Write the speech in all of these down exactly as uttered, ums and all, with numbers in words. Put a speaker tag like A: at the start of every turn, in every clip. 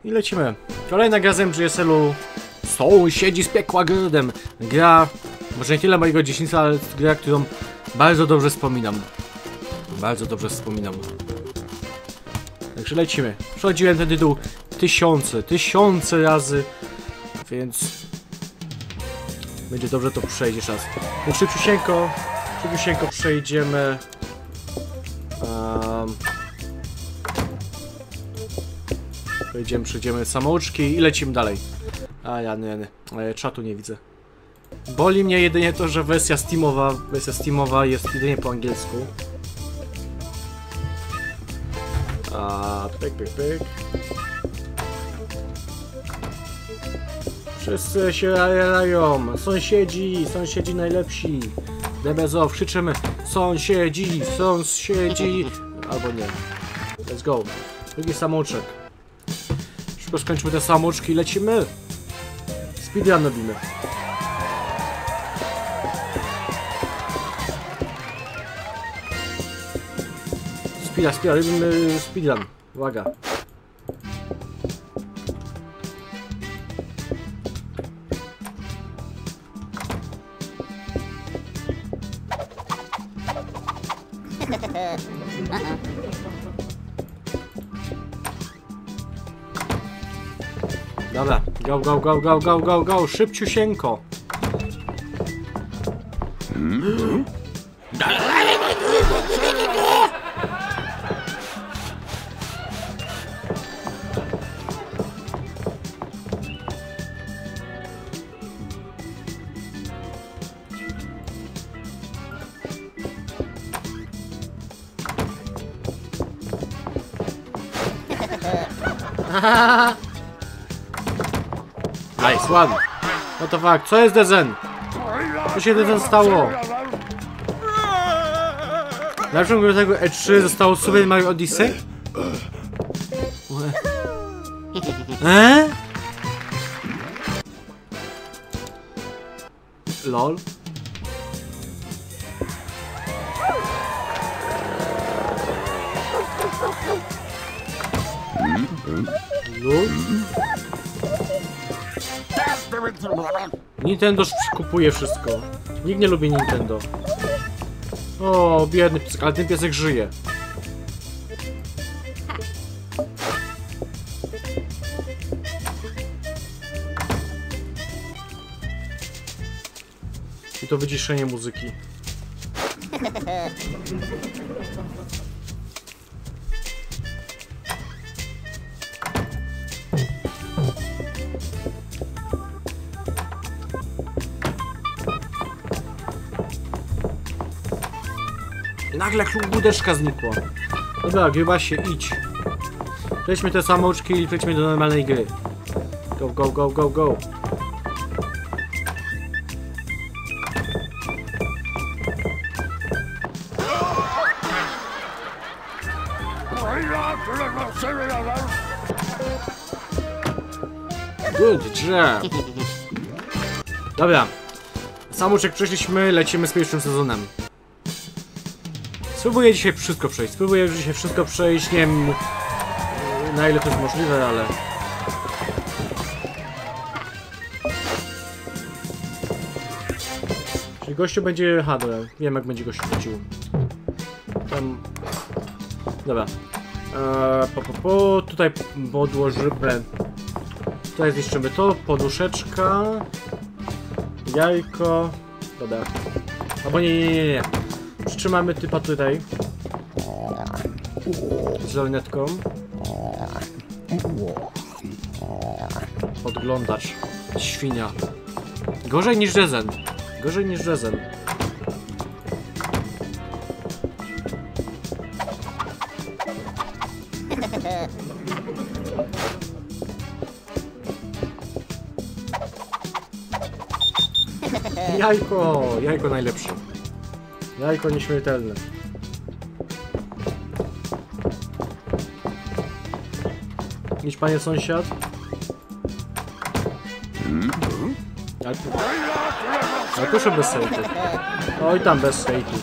A: I lecimy. Kolejna gra z M G S L-u. Sąsiedzi z piekła grodem. Gra, może nie tyle mojego dzieciństwa, ale gra, którą bardzo dobrze wspominam. Bardzo dobrze wspominam. Także lecimy. Przechodziłem ten tytuł tysiące, tysiące razy, więc będzie dobrze to przejdzie czas. Więc szybciusieńko, szybciusieńko przejdziemy. Um, przejdziemy, przejdziemy samouczki i lecimy dalej. A ja nie, nie, czatu nie widzę. Boli mnie jedynie to, że wersja Steamowa, wersja Steamowa jest jedynie po angielsku. A pyk, pyk, pyk. Wszyscy się rajają. Sąsiedzi, sąsiedzi najlepsi. Debezow, krzyczymy. Sąsiedzi, sąsiedzi. Albo nie. Let's go. Drugi samouczek. Szybko skończmy te samouczki i lecimy. Speedrun robimy. Speedrun, speedrun, robimy speedrun. Uwaga. Dobra, go, go, go, go, go, go, go, szybciusieńko. Hmm? Nice, ładnie. No to fakt, co jest Dezen? Co się Dezen stało? Dlaczego do tego E trzy zostało Super Mario Odyssey? Eee? Lol. Lol. Nintendo kupuje wszystko. Nikt nie lubi Nintendo. O, biedny piesek, ale ten piesek żyje. I to wyciszenie muzyki. Nagle łódeczka znikła. Dobra, chyba się idź. Przejdźmy te samouczki i przejdźmy do normalnej gry. Go, go, go, go, go. Good job. Dobra. Samouczek przeszliśmy, lecimy z pierwszym sezonem. Spróbuję dzisiaj wszystko przejść, spróbuję dzisiaj wszystko przejść, nie wiem na ile to jest możliwe, ale... Czyli gościu będzie... Aha, dobra, wiem jak będzie gościu chodził. Tam... Dobra. Eee, po, po, po, tutaj podłożymy... Tutaj zniszczymy to, poduszeczka... Jajko... Dobra. Albo nie, nie, nie, nie. Przytrzymamy typa tutaj z lornetką. Podglądacz. Świnia. Gorzej niż Rezen. Gorzej niż Rezen. Jajko! Jajko najlepsze. Jajko nieśmiertelne. Idź, panie sąsiad. Ale, ale proszę bez hejtu. Oj tam bez hejtu.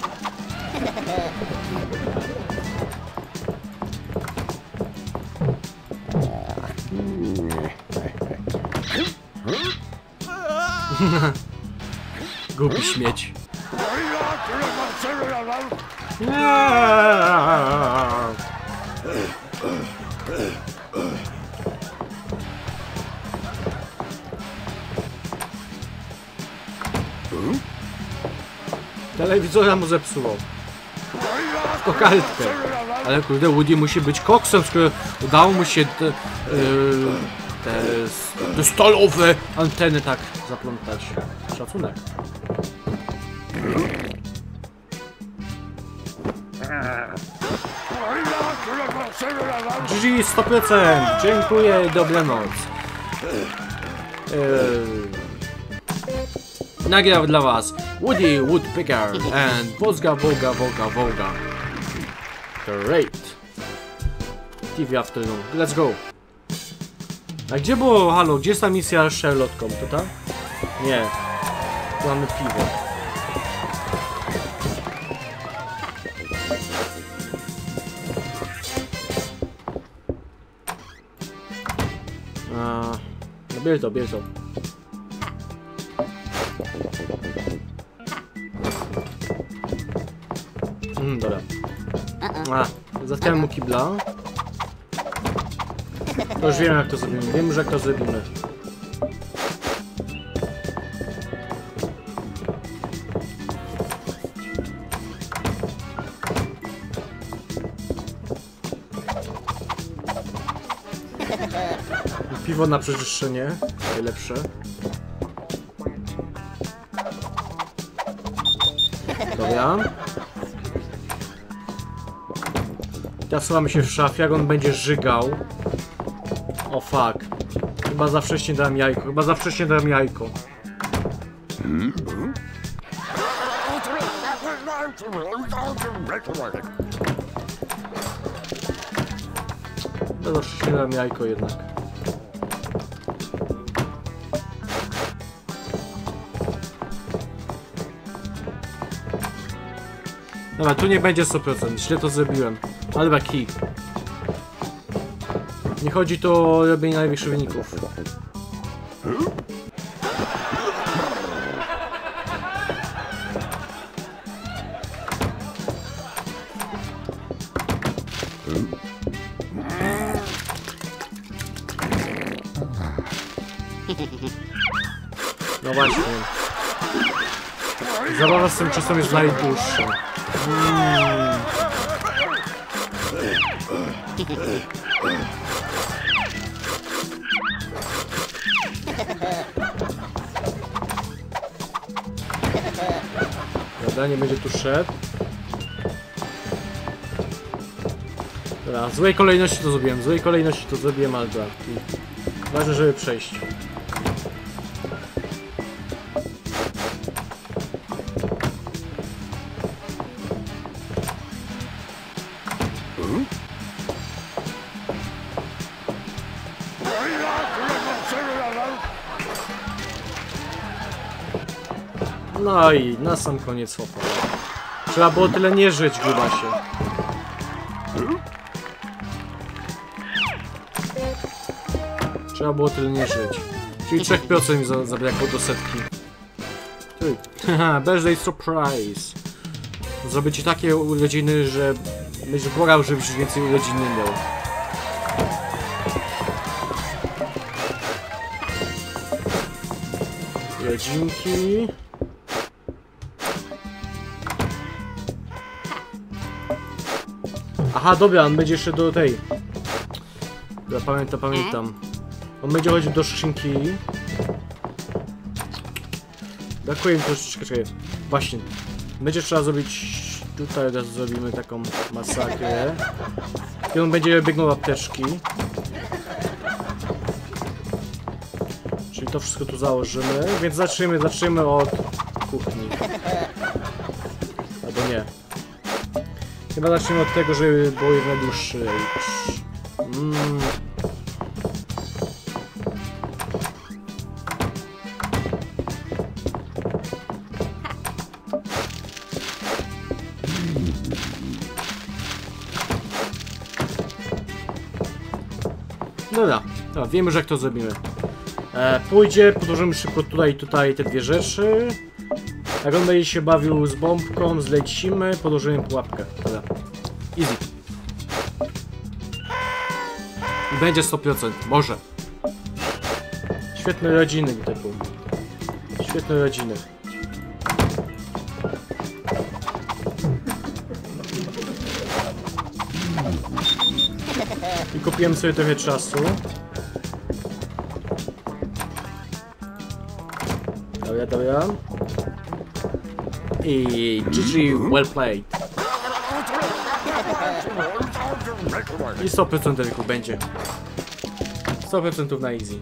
A: Głupi śmieć. Telewizora mu zepsuło. To kartkę. Ale kurde, Woody musi być koksem, skoro udało mu się te, yy, te, te stalowe anteny tak zaplątać. Szacunek. G G sto procent! Dziękuję, dobranoc. Yy, nagrał dla was Woody Woodpecker and Wolga Wolga Wolga Wolga. Great. T V Afternoon. Let's go. A gdzie było, halo, gdzie jest ta misja z Charlotką? To ta? Nie. Tu mamy piwo. A, no bierz to, bierz to. Mm, dobra. A, zatkałem mu kibla. To już wiem, jak to zrobimy. Wiem, że jak to zrobimy. Piwo na przeczyszczenie. Najlepsze. Dobra. Teraz schowamy się w szafie, jak on będzie żygał. O fuck. Chyba za wcześnie dałem jajko, chyba za wcześnie dałem jajko. Chyba za wcześnie dałem jajko jednak. Dobra, tu nie będzie sto procent, źle to zrobiłem. Ale dobra, kij. Nie chodzi tu o robienie najwyższych wyników. No właśnie. Zabawa z tym czasem jest najdłuższa. Mm. Dobra, nie będzie tu szedł. Dobra, w złej kolejności to zrobiłem, w złej kolejności to zrobiłem, ale dobra. Ważne, żeby przejść. No i na sam koniec hopa. Trzeba było tyle nie żyć, grubasie. Trzeba było tyle nie żyć. Czyli trzy procent mi za zabrakło do setki. Haha, birthday surprise. Zrobię ci takie urodziny, że będziesz błagał, żebyś więcej urodzin nie miał. Rodzinki. Aha, dobra, on będzie jeszcze do tej. Ja pamiętam, pamiętam. On będzie chodził do skrzynki. Brakuje mi troszeczkę, czekaj. Właśnie. Będzie trzeba zrobić... Tutaj od razu zrobimy taką masakrę. I on będzie biegnął apteczki. Czyli to wszystko tu założymy. Więc zaczniemy, zaczniemy od kuchni. Albo nie. Chyba zaczniemy od tego, żeby było jak najdłuższy. Mm. Dobra, dobra, wiemy, że jak to zrobimy. E, pójdzie, podłożymy szybko tutaj tutaj te dwie rzeczy. Jak on będzie się bawił z bombką, zlecimy, podłożymy pułapkę. Dobra. Easy. I będzie sto procent. Może. Świetne rodziny, typu. Świetne rodziny. I kupiłem sobie trochę czasu. Dobra, dobra. I G G, well played. I sto procent ryku będzie. sto procent na easy.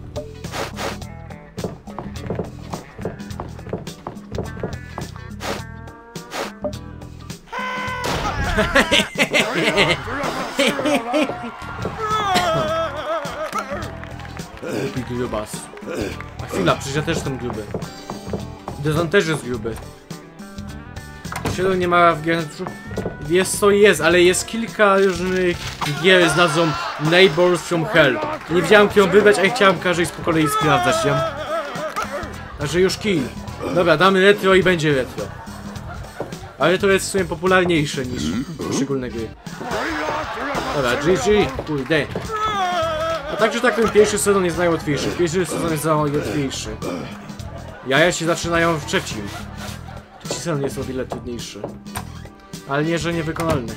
A: Głupi grubas. A chwila, przecież ja też jestem gruby. Dezon też jest gruby. Siedem nie ma w gier. Jest co jest, ale jest kilka różnych gier z nazwą Neighbors from Hell. Nie wiedziałem ją wybrać, a ja chciałem każdej po kolei sprawdzać, nie? Także już kill. Dobra, damy retro i będzie retro. Ale to jest w sumie popularniejsze niż poszczególne gry. Dobra, G G, kurde. A także tak ten pierwszy sezon jest najłatwiejszy. Pierwszy sezon jest najłatwiejszy. Jaja się zaczynają w trzecim. Trzeci sezon jest o wiele trudniejszy. Ale nie, że niewykonalny.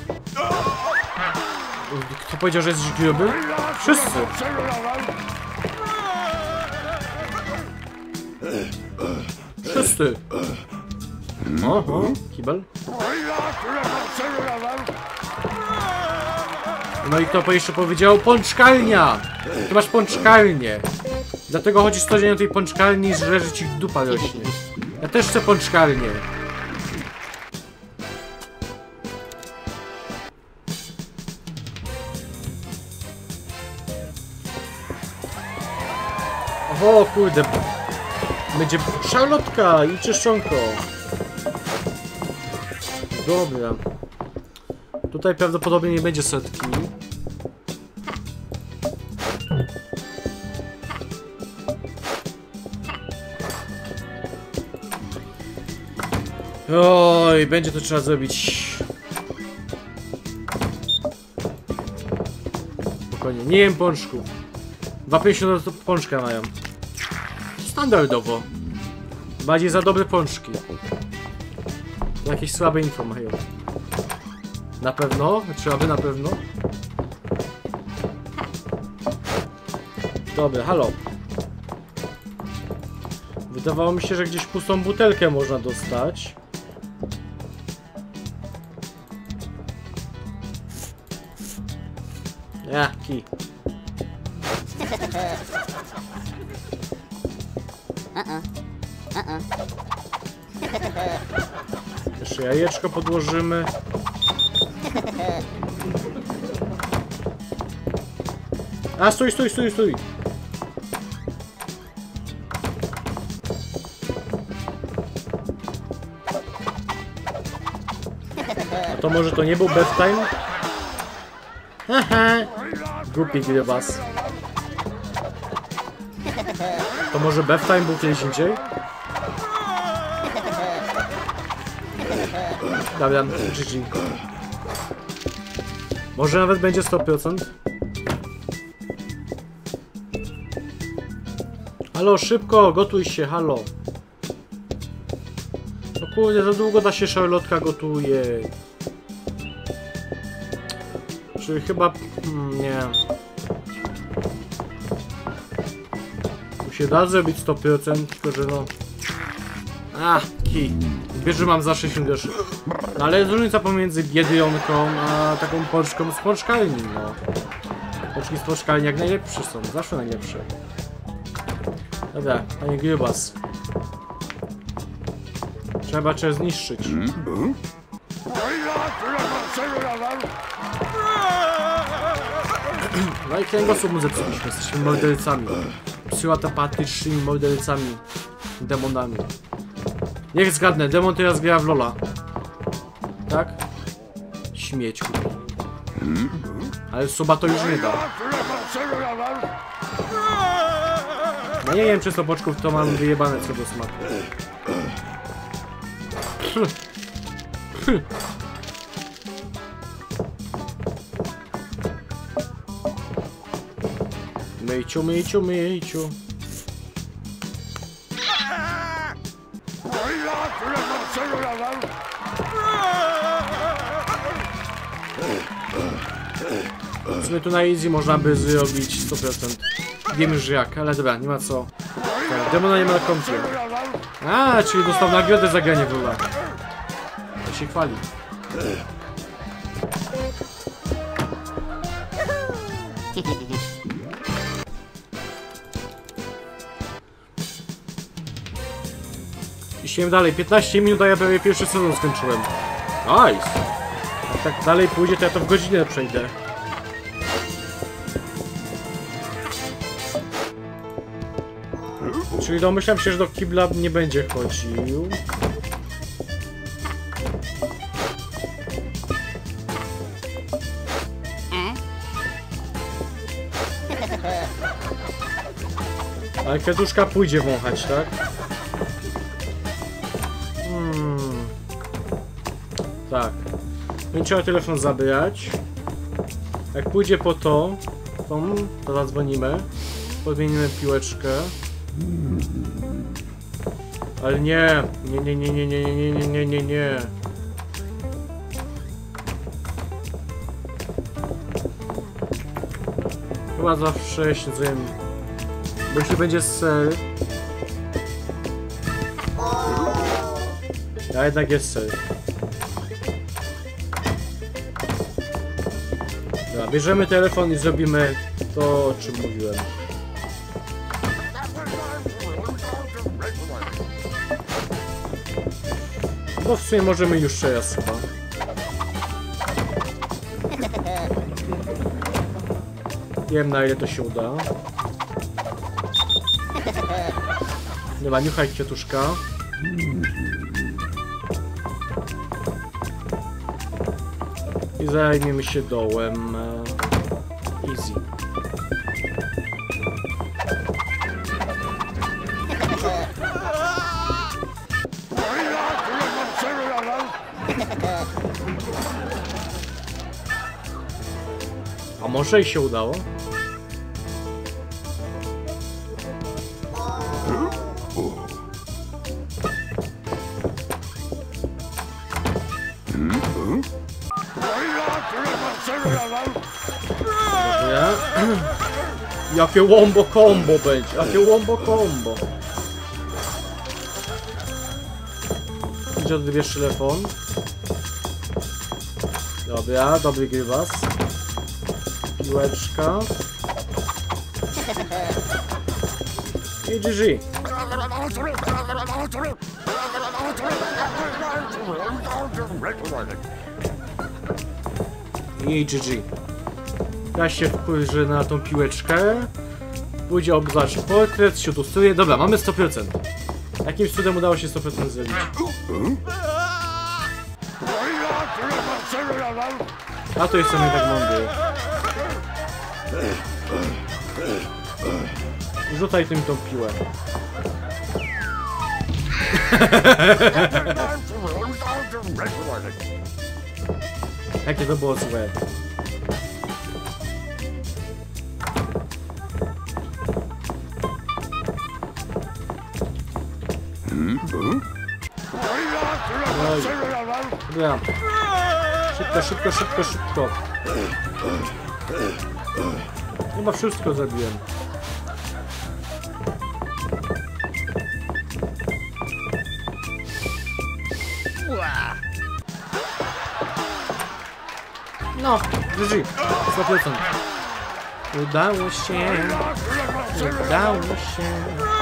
A: Kto powiedział, że jest gruby? Wszyscy! Wszyscy! Oho, kibel. No i kto jeszcze powiedział? Pączkalnia! Ty masz pączkalnię. Dlatego chodzisz co dzień do tej pączkalni, że ci dupa rośnie. Ja też chcę pączkalnię. O kurde. Będzie szarlotka i czyszczonko. Dobra. Tutaj prawdopodobnie nie będzie setki. Oj, będzie to trzeba zrobić. Spokojnie, nie jem pączków. dwa pięćdziesiąt to pączka mają. Standardowo. Bardziej za dobre pączki. Jakieś słabe info mają. Na pewno? Trzeba by na pewno? Dobra, halo. Wydawało mi się, że gdzieś pustą butelkę można dostać. Ja, kij. Jeszcze jajeczko podłożymy. A, stój, stój, stój, stój. A to może to nie był bedtime? Haha. Głupi grybas. To może bedtime był kiedyś indziej? Dobra, G G. Może nawet będzie sto procent? Halo, szybko, gotuj się, halo. No kurde, za długo ta się szarlotka gotuje. Czy chyba... Hmm, nie. Tu się da zrobić sto procent, tylko że no... A, kij. Wiesz, że mam za sześćdziesiąt groszy. No ale jest różnica pomiędzy biedronką a taką pączką z pączkalni, no. Pączki z pączkalni jak najlepsze są, zawsze najlepsze. Dobra, panie grybas. Trzeba cię zniszczyć. No i kręgosłup mu zepsuliśmy, jesteśmy mordercami. Psychopatycznymi mordercami. Demonami. Niech zgadnę, demon teraz gra w Lola. Tak? Śmieć, kurwa. Ale suba to już nie da. Ja nie wiem, czy sto boczków to mam wyjebane co do smaku. Myjciu, myjciu, myjciu. W sumie tu na easy można by zrobić sto procent. Wiem już jak, ale dobra, nie ma co. Tak, demona nie ma na koncie. A, czyli dostał nagrodę za granie w Lula. To się chwali. Idziemy dalej, piętnaście minut, a ja prawie pierwszy sezon skończyłem. Nice! Jak tak dalej pójdzie, to ja to w godzinę przejdę. Czyli domyślam się, że do kibla nie będzie chodził. Ale kwiatuszka pójdzie wąchać, tak? Hmm. Tak. Będzie trzeba telefon zabrać. Jak pójdzie po to, to, to zadzwonimy. Podmienimy piłeczkę. Ale nie, nie, nie, nie, nie, nie, nie, nie, nie, nie, nie. Chyba za wcześnie, bo jeśli będzie ser. A jednak jest ser. Dobra, bierzemy telefon i zrobimy to, o czym mówiłem. No w sumie możemy już teraz chyba. Nie wiem, na ile to się uda. Dobra, niuchaj kwiatuszka. I zajmiemy się dołem. Easy. A może i się udało? Dobra. Jakie wombo combo będzie, jakie wombo combo. Gdzie odbierz telefon? Dobra, dobry grybas. Piłeczka. I G G. I G G. Ja się wkurzę na tą piłeczkę. Pójdzie obzać portret, się tustuje. Dobra, mamy sto procent. Jakimś cudem udało się sto procent zrobić. A to jestem jednak mądry. Rzucaj tym tą piłę. Jakie to było złe. Oj. Dobra. Szybko, szybko, szybko, szybko. Chyba wszystko zabiłem. No, G G. sto procent. Udało się. Udało się.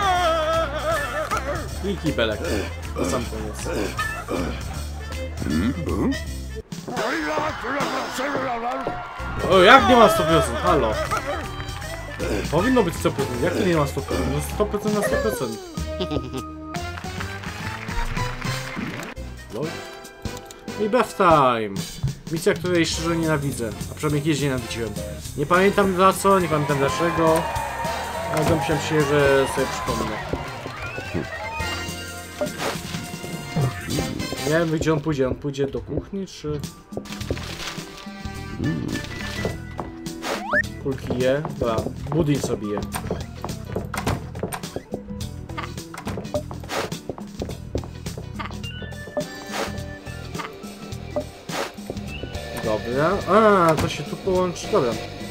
A: I kibelek. To sam koniec. O, jak nie ma sto procent? Halo. Powinno być sto procent. Jak to nie ma sto procent? No sto procent na sto procent. I bath time. Misja, której szczerze nienawidzę. A przynajmniej kiedyś nienawidziłem. Nie pamiętam za co, nie pamiętam dlaczego. Ale domyślam się, że sobie przypomnę. Nie wiem, gdzie on pójdzie. On pójdzie do kuchni, czy... Kulki je? Dobra, budyń sobie je. Dobra. A, to się tu połączy. Dobra.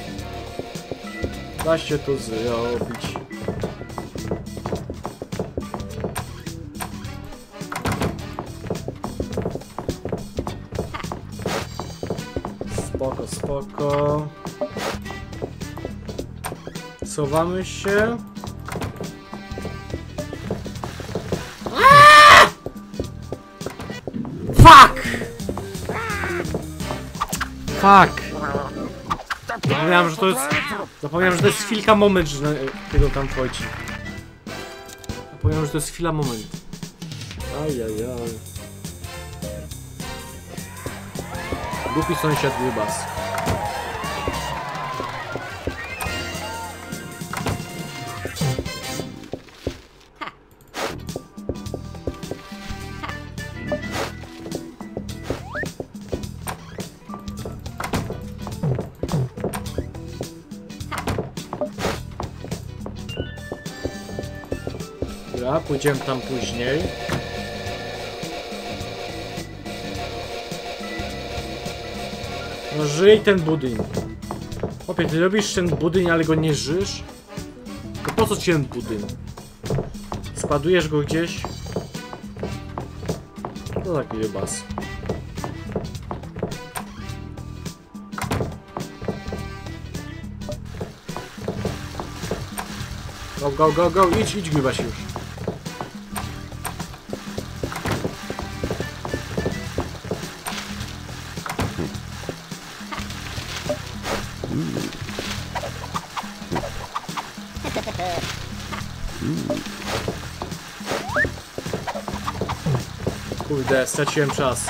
A: Da się to zrobić. Spoko, spoko. Cofamy się. Aaaa! Fuck! Fuck! Zapomniałem, że to jest... Zapomniałem, że to jest chwilka moment, że tego tam wchodzi. Zapomniałem, że to jest chwila moment. Ajajaj. Głupi sąsiad grubas. Dobra, pójdziemy tam później. No żyj ten budyń. Opie, ty robisz ten budyń, ale go nie żysz? To po co ci ten budyń? Składujesz go gdzieś? To taki rybas. Go, go, go, go, idź, idź grybas już. Kurde, straciłem czas.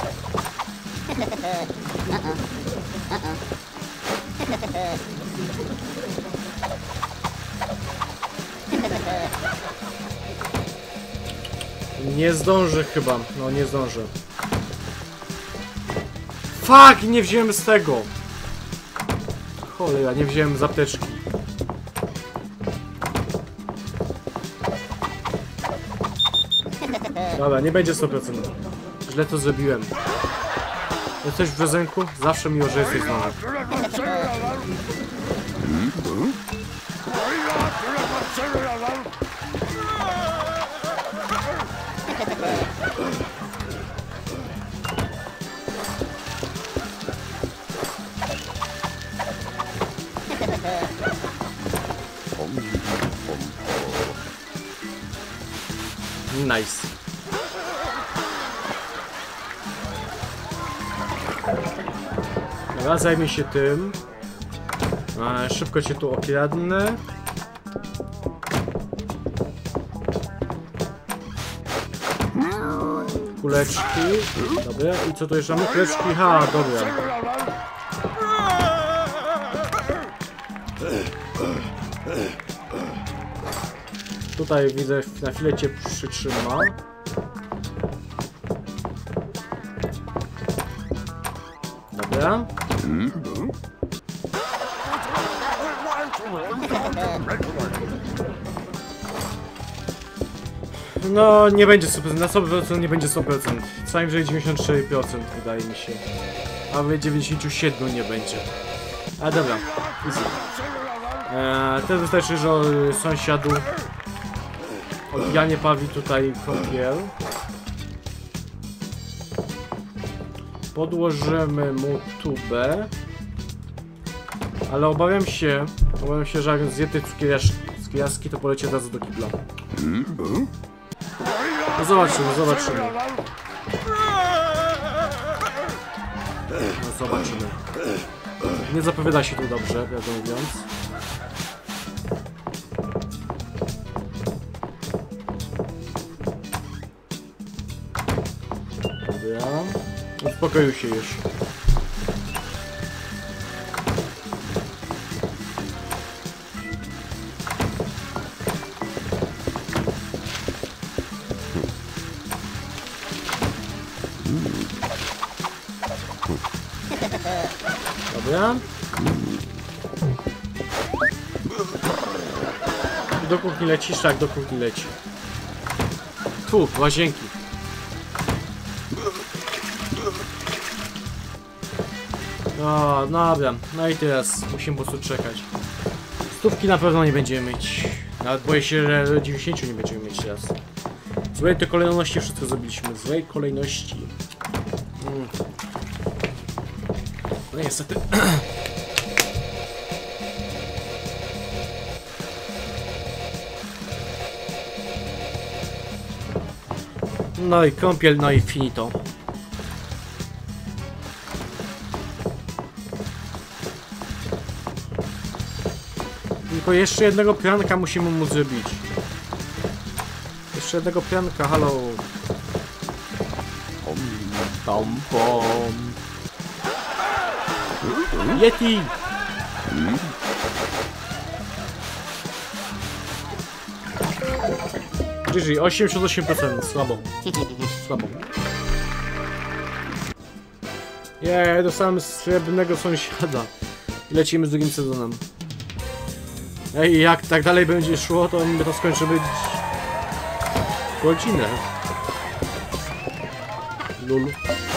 A: Nie zdążę chyba, no nie zdążę. Fuck, nie wziąłem z tego. Cholera, nie wziąłem z apteczki. Dobra, nie będzie sto procent. Źle to zrobiłem. Jesteś w prezenku? Zawsze miło, że jesteś z nami. Nice. Dobra, zajmij się tym. E, szybko cię tu okradnę. Kuleczki. Dobra, i co tu jeszcze mamy? Kuleczki, ha, dobra. Tutaj widzę, na chwilę cię przytrzyma. Dobra. No, nie będzie sto procent, na sto procent nie będzie sto procent. Co najwyżej dziewięćdziesiąt cztery procent wydaje mi się. A w dziewięćdziesiąt siedem nie będzie. A dobra, easy. Eee, teraz wystarczy, że sąsiadu odbijanie pawi tutaj kąpiel. Podłożymy mu tubę. Ale obawiam się, obawiam się, że jak zje te cukierjaski, to poleci od razu do kibla. No zobaczymy, zobaczymy. No zobaczymy. Nie zapowiada się tu dobrze, prawdę mówiąc. Dobra. Uspokoił się już. Dobra. Do kuchni lecisz? Tak, do kuchni leci. Tu, łazienki. O, dobra. No i teraz musimy po prostu czekać. Stówki na pewno nie będziemy mieć. Nawet boję się, że dziewięćdziesięciu nie będziemy mieć teraz. W złej to kolejności wszystko zrobiliśmy. W złej kolejności. Mm. No niestety. No i kąpiel, no i finito. Tylko jeszcze jednego pianka musimy mu zrobić. Jeszcze jednego pianka, halo. Pom pom. Yeti! G G, osiemdziesiąt osiem procent, słabo. Słabo. Jej, dostałem srebrnego sąsiada. I lecimy z drugim sezonem. Ej, jak tak dalej będzie szło, to my to skończymy godzinę. Lulu.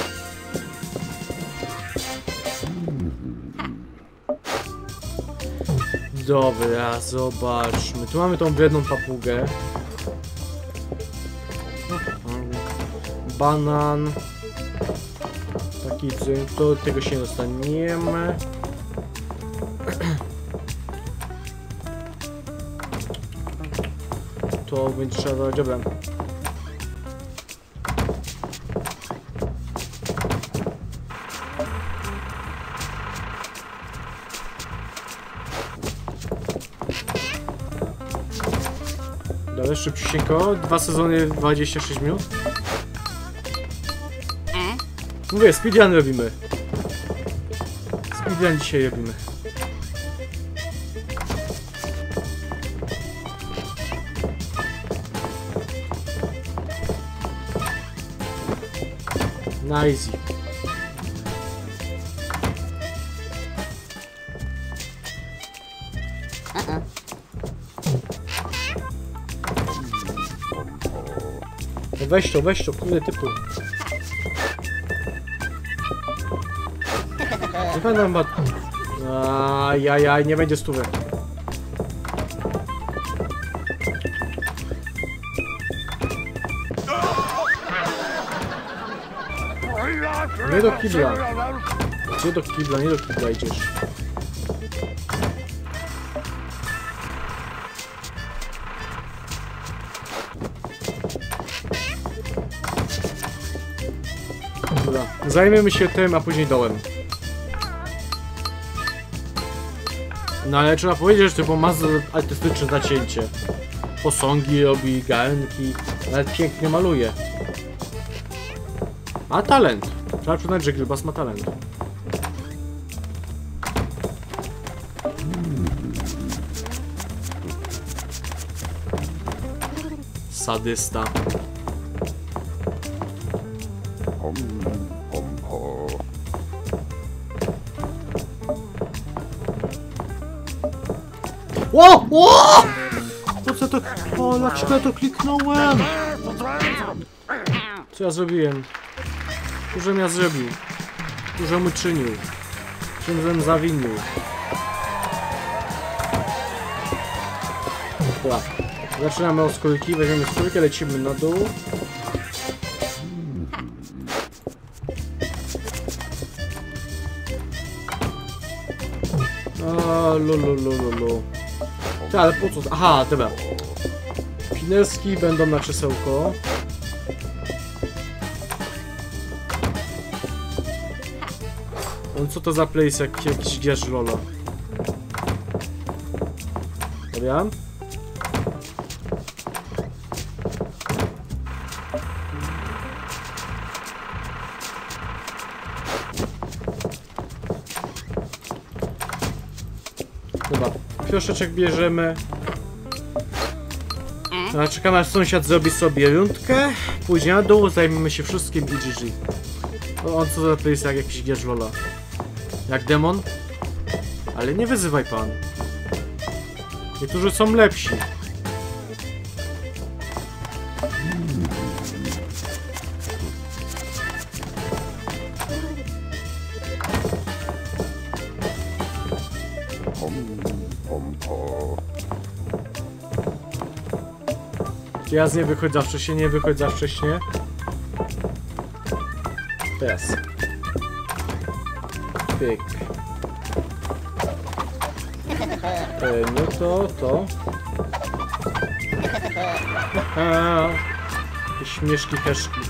A: Dobra, zobaczmy. Tu mamy tą biedną papugę. Banan. Taki dzynk, to tego się nie dostaniemy. To będzie trzeba, dobra. Dobra, szybciutko. Dwa sezony, dwadzieścia sześć minut. Mówię, speedrun robimy. Speedrun dzisiaj robimy. Na easy. Weź to, weź to, kurde typu. Nie będę ma... Ajajaj, nie będzie stówek. Nie do kibla. Gdzie do kibla? Nie do kibla idziesz. Dobra, zajmiemy się tym, a później dołem. No ale trzeba powiedzieć, że to ma artystyczne zacięcie. Posągi robi, garnki, nawet pięknie maluje. Ma talent. Trzeba przyznać, że Grybas ma talent. Sadysta. Ło! Ło! Po co to? O, dlaczego ja to kliknąłem? Co ja zrobiłem? Którym ja zrobił? Którym uczynił? Czym zawinił? Dobra. Zaczynamy od skórki, weźmiemy skórkę, lecimy na dół. O, lulululu. Ty, ale po co? Aha, dobra. Pineski będą na krzesełko. No co to za place, jak jakiś gierz lola? Dobra. Dobra, fioszeczek bierzemy. A czekamy aż sąsiad zrobi sobie rundkę. Pójdzie na dół, zajmiemy się wszystkim i G G. O, on co za place, jak jakiś gierz lola. Jak demon? Ale nie wyzywaj pan. Niektórzy są lepsi. Teraz nie wychodź za wcześnie, nie wychodź za wcześnie. Teraz. Pyk. E, no to, to. Aha. Śmieszki, heszki.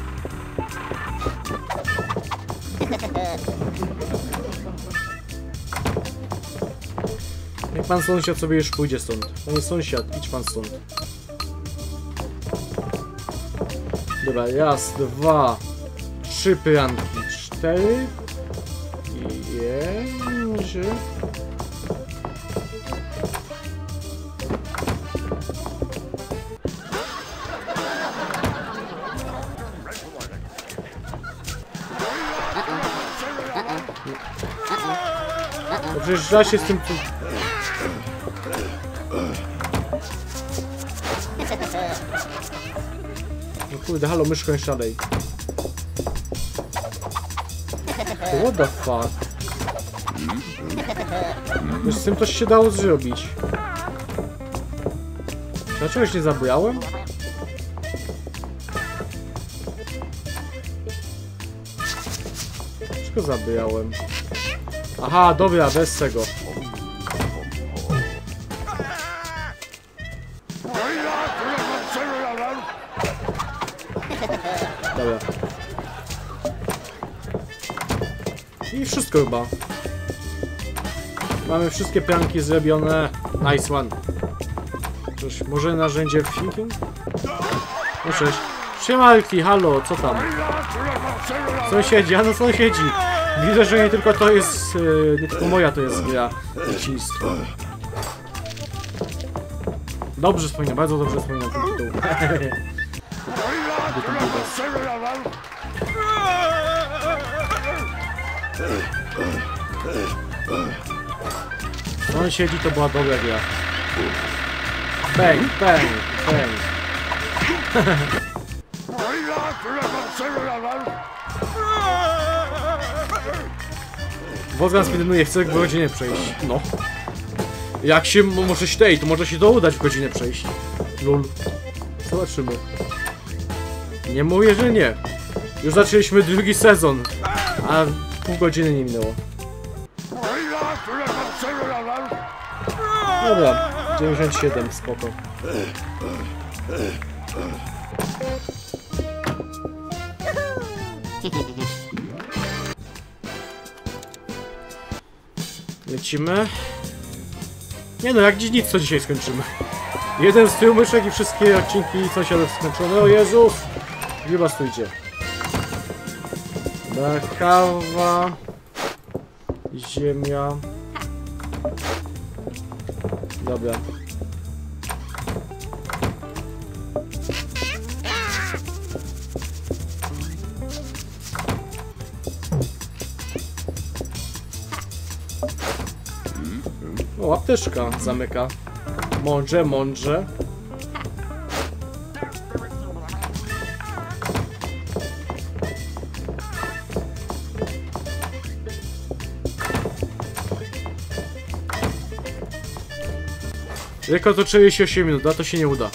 A: Niech pan sąsiad sobie już pójdzie stąd. Panie sąsiad, idź pan stąd. Dobra, raz, dwa, trzy pyranki, cztery i pięć. No przecież da się z tym tu... No kurde, halo, myszko, nie szalej. What the fuck? Wiesz, z tym coś się dało zrobić. Czy ja czegoś nie zabijałem? Czego zabijałem? Aha, dobra, bez tego. Dobra. I wszystko chyba. Mamy wszystkie pranki zrobione. Nice one. Cóż, może narzędzie w thinking? No cześć. Siemalki, halo, co tam? Sąsiedzi, a no sąsiedzi. Widzę, że nie tylko to jest, yy, nie tylko moja to jest gra dzieciństwa. Dobrze wspominam, bardzo dobrze wspominam ten tytuł. Sąsiedzi to była dobra gra. Bang, bang, bang. Wozgan speedrunuje, chcę w godzinę przejść. No. Jak się może się tej, to może się to udać w godzinę przejść. Lul. Zobaczymy. Nie mówię, że nie. Już zaczęliśmy drugi sezon, a pół godziny nie minęło. Dobra, dziewięćdziesiąt siedem, spoko. Lecimy. Nie no, jak dziś nic, co dzisiaj skończymy. Jeden z tyłu myszek i wszystkie odcinki sąsiadów skończone. O Jezus! Chyba stójcie. Dobra, kawa. Ziemia. Dobra. O, apteczka zamyka. Mądrze, mądrze. Rekord to trzydzieści osiem minut, a to się nie uda.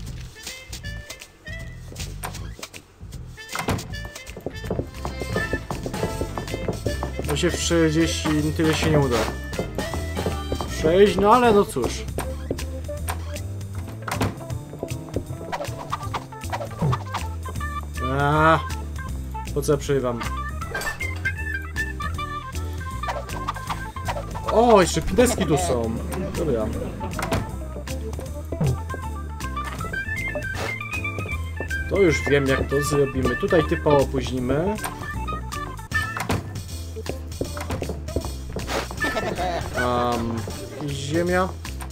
A: To się w czterdzieści, tyle się nie uda. sześć, no ale no cóż. Aaa, po co ja przerywam? O, jeszcze pineski tu są. Dobra. To już wiem, jak to zrobimy. Tutaj typa opóźnimy. Um, ziemia.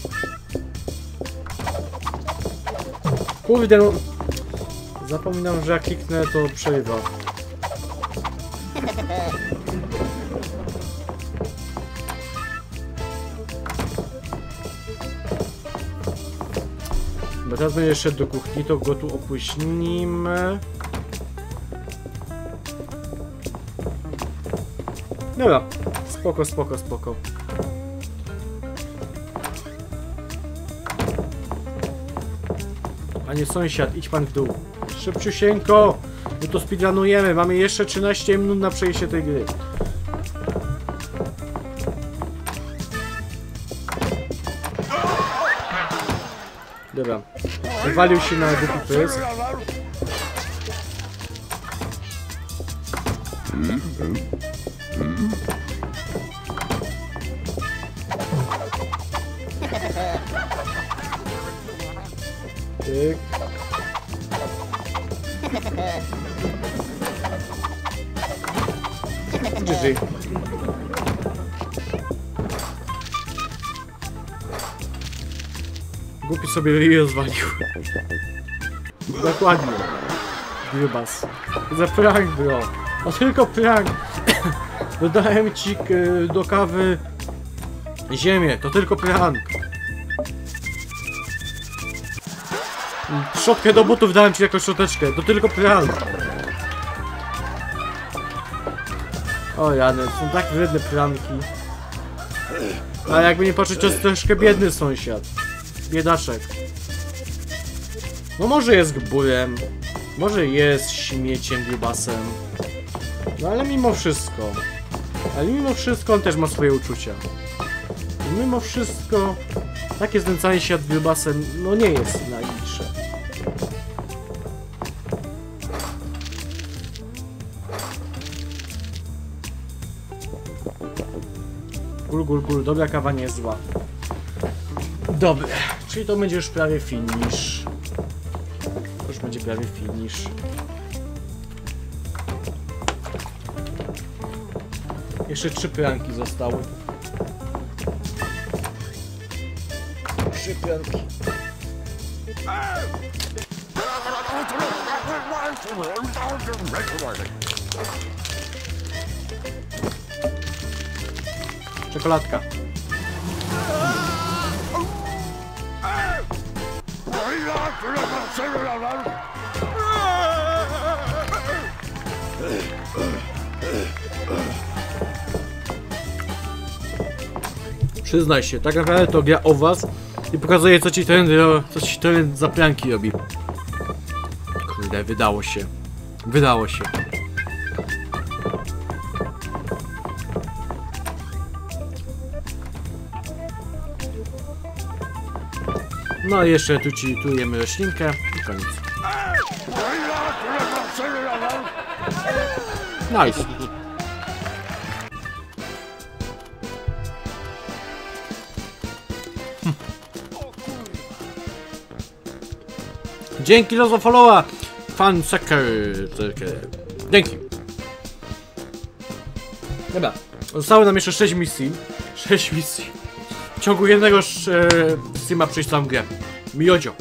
A: Kurde, no. Zapominam, że jak kliknę, to przerywa. Bo teraz będzie szedł do kuchni, to go tu opóźnimy. Dobra, spoko, spoko, spoko. Panie sąsiad, idź pan w dół. Szybciusieńko! My to speedrunujemy, mamy jeszcze trzynaście minut na przejście tej gry. Dobra, wywalił się na głupi pysk. Tyk. G G. Głupi sobie jej rozwalił. Dokładnie. Grubas. Za prank, bro. A tylko prank. Dodałem ci do kawy ziemię. To tylko prank. Szczotkę do butów dałem ci jako szczoteczkę. To tylko prank. O Jany, są tak wredne pranki. A jakby nie patrzeć, to jest troszkę biedny sąsiad. Biedaczek. No może jest gburem. Może jest śmieciem, grubasem. No ale mimo wszystko. Ale mimo wszystko on też ma swoje uczucia. I mimo wszystko takie znęcanie się nad grubasem no nie jest najlepsze. Gul, gul, gul. Dobra kawa nie jest zła. Dobra, czyli to będzie już prawie finish. To już będzie prawie finish. Jeszcze trzy pranki zostały. Trzy pranki. Czekoladka. Przyznaj się, tak naprawdę to gra o was i pokazuje co ci ten, co ci ten za pranki robi. Kurde, wydało się. Wydało się. No i jeszcze tu ci tu jemy roślinkę i koniec. Nice. Hm. Dzięki za followa, fan sucker. Dzięki. Dobra, zostało nam jeszcze sześć misji. sześć misji. W ciągu jednego e, streama przejść całą grę. Miodzio.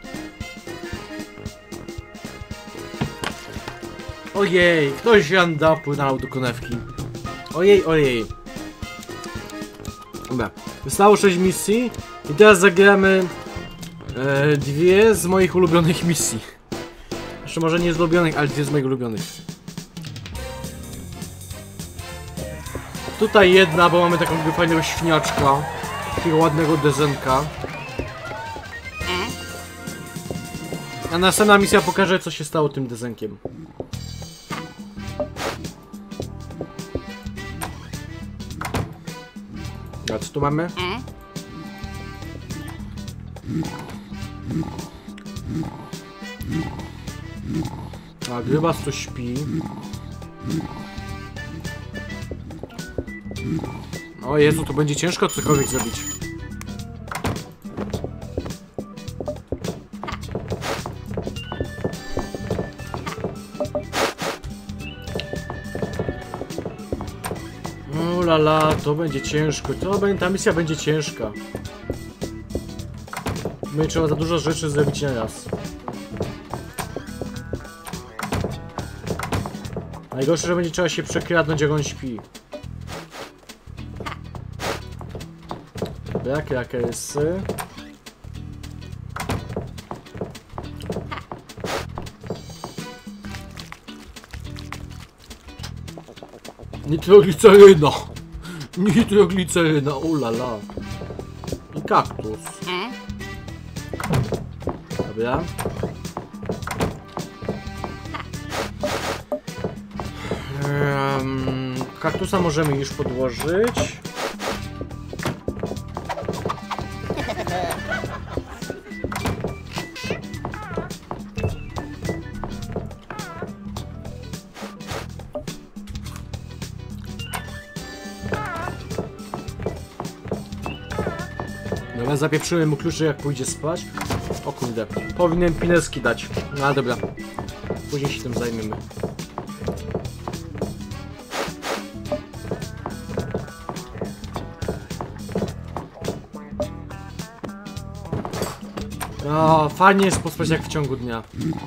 A: Ojej, ktoś randa płynął do konewki. Ojej, ojej. Dobra, zostało sześć misji i teraz zagramy e, dwie z moich ulubionych misji. Jeszcze może nie z ulubionych, ale dwie z moich ulubionych. Tutaj jedna, bo mamy taką fajnego świniaczka. Takiego ładnego dezenka. A następna misja pokaże, co się stało tym dezenkiem. A co tu mamy? A grybas tu śpi. O Jezu, to będzie ciężko cokolwiek zrobić. O lala, to będzie ciężko. To będzie, ta misja będzie ciężka. My trzeba za dużo rzeczy zrobić na raz. Najgorsze, że będzie trzeba się przekradnąć, jak on śpi. Brak rakesy. Nitrogliceryna! Nitrogliceryna, ulala. I kaktus. Dobra. Um, kaktusa możemy już podłożyć. Dobra, zapieprzyłem mu klucze jak pójdzie spać. O kurde, powinienem pineski dać. No ale dobra, później się tym zajmiemy. O, fajnie jest pospać jak w ciągu dnia.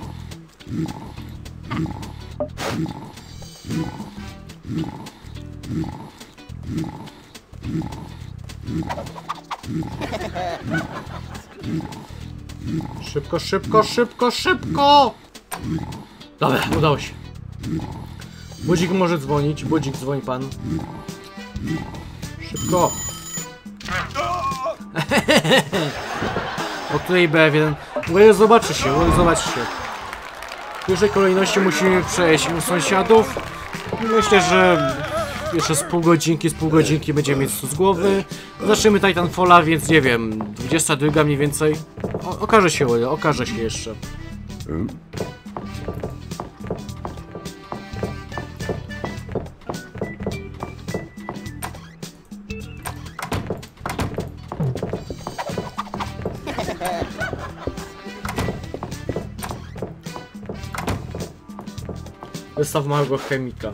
A: Szybko, szybko, szybko, szybko! Dobra, udało się. Budzik może dzwonić, budzik dzwoń pan. Szybko. O której B F jeden? Bo zobaczy się, bo zobaczy się. W pierwszej kolejności musimy przejść u sąsiadów. Myślę, że jeszcze z pół godzinki, z pół godzinki będziemy mieć to z głowy. Zaczniemy Titanfalla, więc nie wiem, dwudziesta druga mniej więcej. O, okaże się, okaże się jeszcze. Wystaw małego chemika.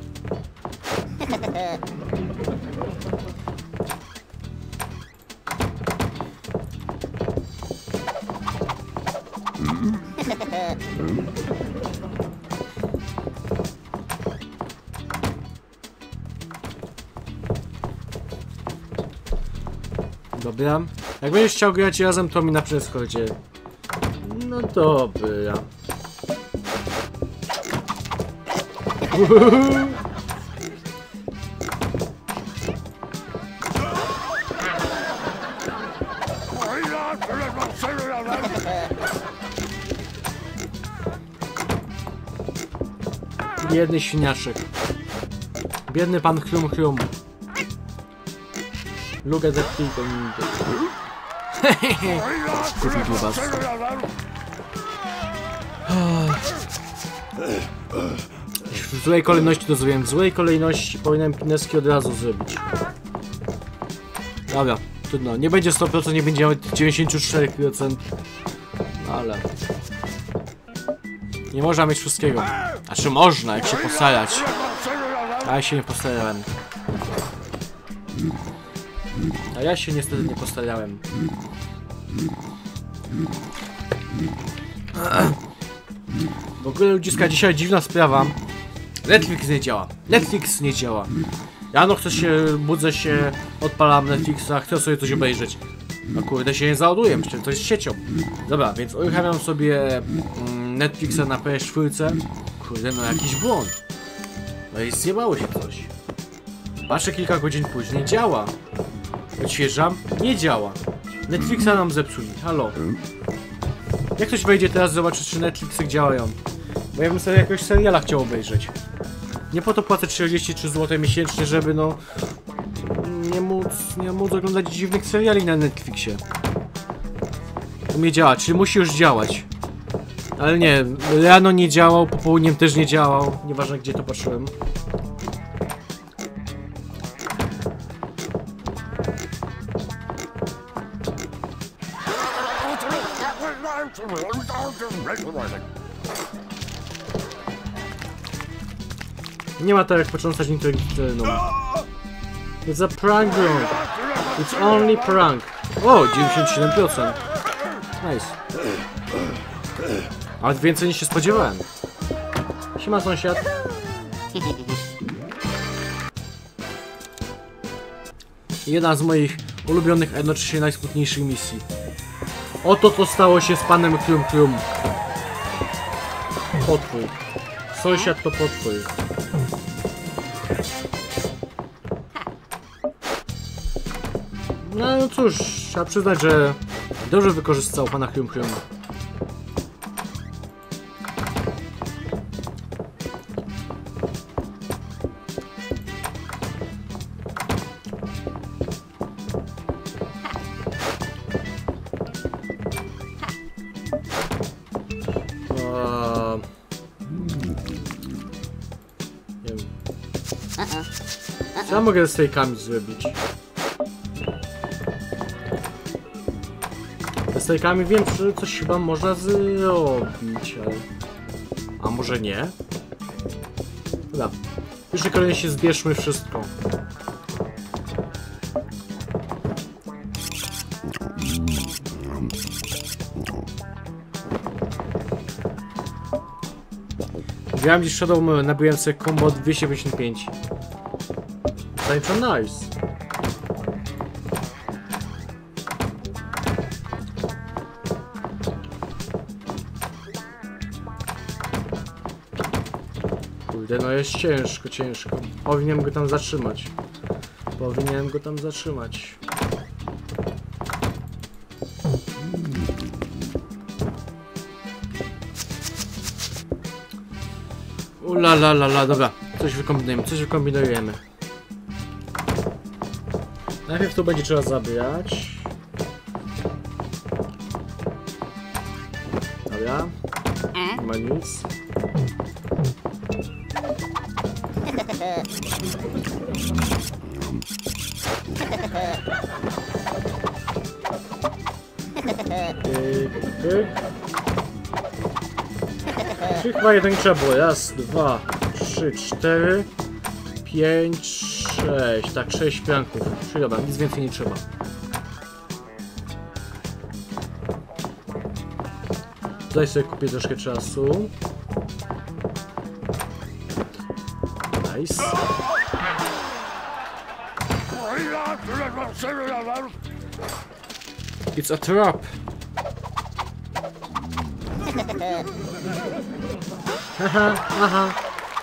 A: Dobra. Jak będziesz chciał grać razem, to mi na przeschodzie. No dobra. Biedny świniaszek. Biedny pan Chrum Chrum. Look at that people. Hehehe. Kupi was. W złej kolejności to zrobiłem. W złej kolejności powinienem pineski od razu zrobić. Dobra, trudno. Nie będzie sto procent, nie będzie dziewięćdziesiąt cztery procent. No ale... Nie można mieć wszystkiego. Znaczy można, jak się postarać. A ja się nie postarałem. A ja się niestety nie postarałem. W ogóle ludziska, dzisiaj dziwna sprawa. Netflix nie działa. Netflix nie działa. Rano chcę się, budzę się, odpalam Netflixa, chcę sobie coś obejrzeć. No kurde, się nie załaduję, myślę, że to jest siecią. Dobra, więc uruchamiam sobie mm, Netflixa na P S cztery. Kurde, no jakiś błąd. No i zjebało się coś. Patrzę kilka godzin później, działa. Odświeżam, nie działa. Netflixa nam zepsuli, halo. Jak ktoś wejdzie teraz, zobaczy, czy Netflixy działają. Bo ja bym sobie jakiegoś seriala chciał obejrzeć. Nie po to płacę czterdzieści trzy złote miesięcznie, żeby no... Nie móc, nie móc oglądać dziwnych seriali na Netflixie. To mnie działa, czyli musi już działać. Ale nie, rano nie działał, popołudniem też nie działał. Nieważne gdzie to patrzyłem. Nie ma tak jak początek inteligencyjną. It's a prank room. It's only prank. O, dziewięćdziesiąt siedem procent. Nice. Ale więcej niż się spodziewałem. Siema sąsiad. Jedna z moich ulubionych, a jednocześnie najsmutniejszych misji. Oto co stało się z panem Chrum Chrum. Potwór. Sąsiad to potwór. No, no cóż, trzeba przyznać, że dobrze wykorzystał pana Krum Krum. Co ja mogę z stejkami zrobić? Ze stejkami wiem, że coś chyba można zrobić, ale... A może nie? Dobra. W pierwszej kolejności zbierzmy wszystko. Grałem dziś Shadow, nabyłem sobie combo dwieście pięćdziesiąt pięć. To nice. Kurde, no jest ciężko, ciężko. Powinienem go tam zatrzymać. Powinienem go tam zatrzymać. Ula la la la, dobra. Coś wykombinujemy, coś wykombinujemy. Najpierw tu będzie trzeba zabijać. Dobra. Nie ma nic. Pyk, pyk. Czy chyba jeden trzeba było? Raz, dwa, trzy, cztery, pięć, sześć. Tak, sześć pianków. Czyli dobra, nic więcej nie trzeba. Tutaj sobie kupię troszkę czasu. Nice. It's a trap. Haha, aha.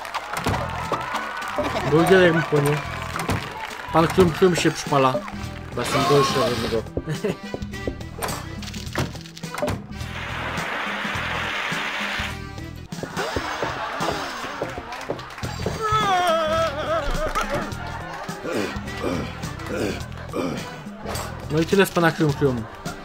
A: Był jak mi płynie. Pan Krum Krum się przypala. Chyba jestem gorszy od niego. No i tyle z pana Krum Krum.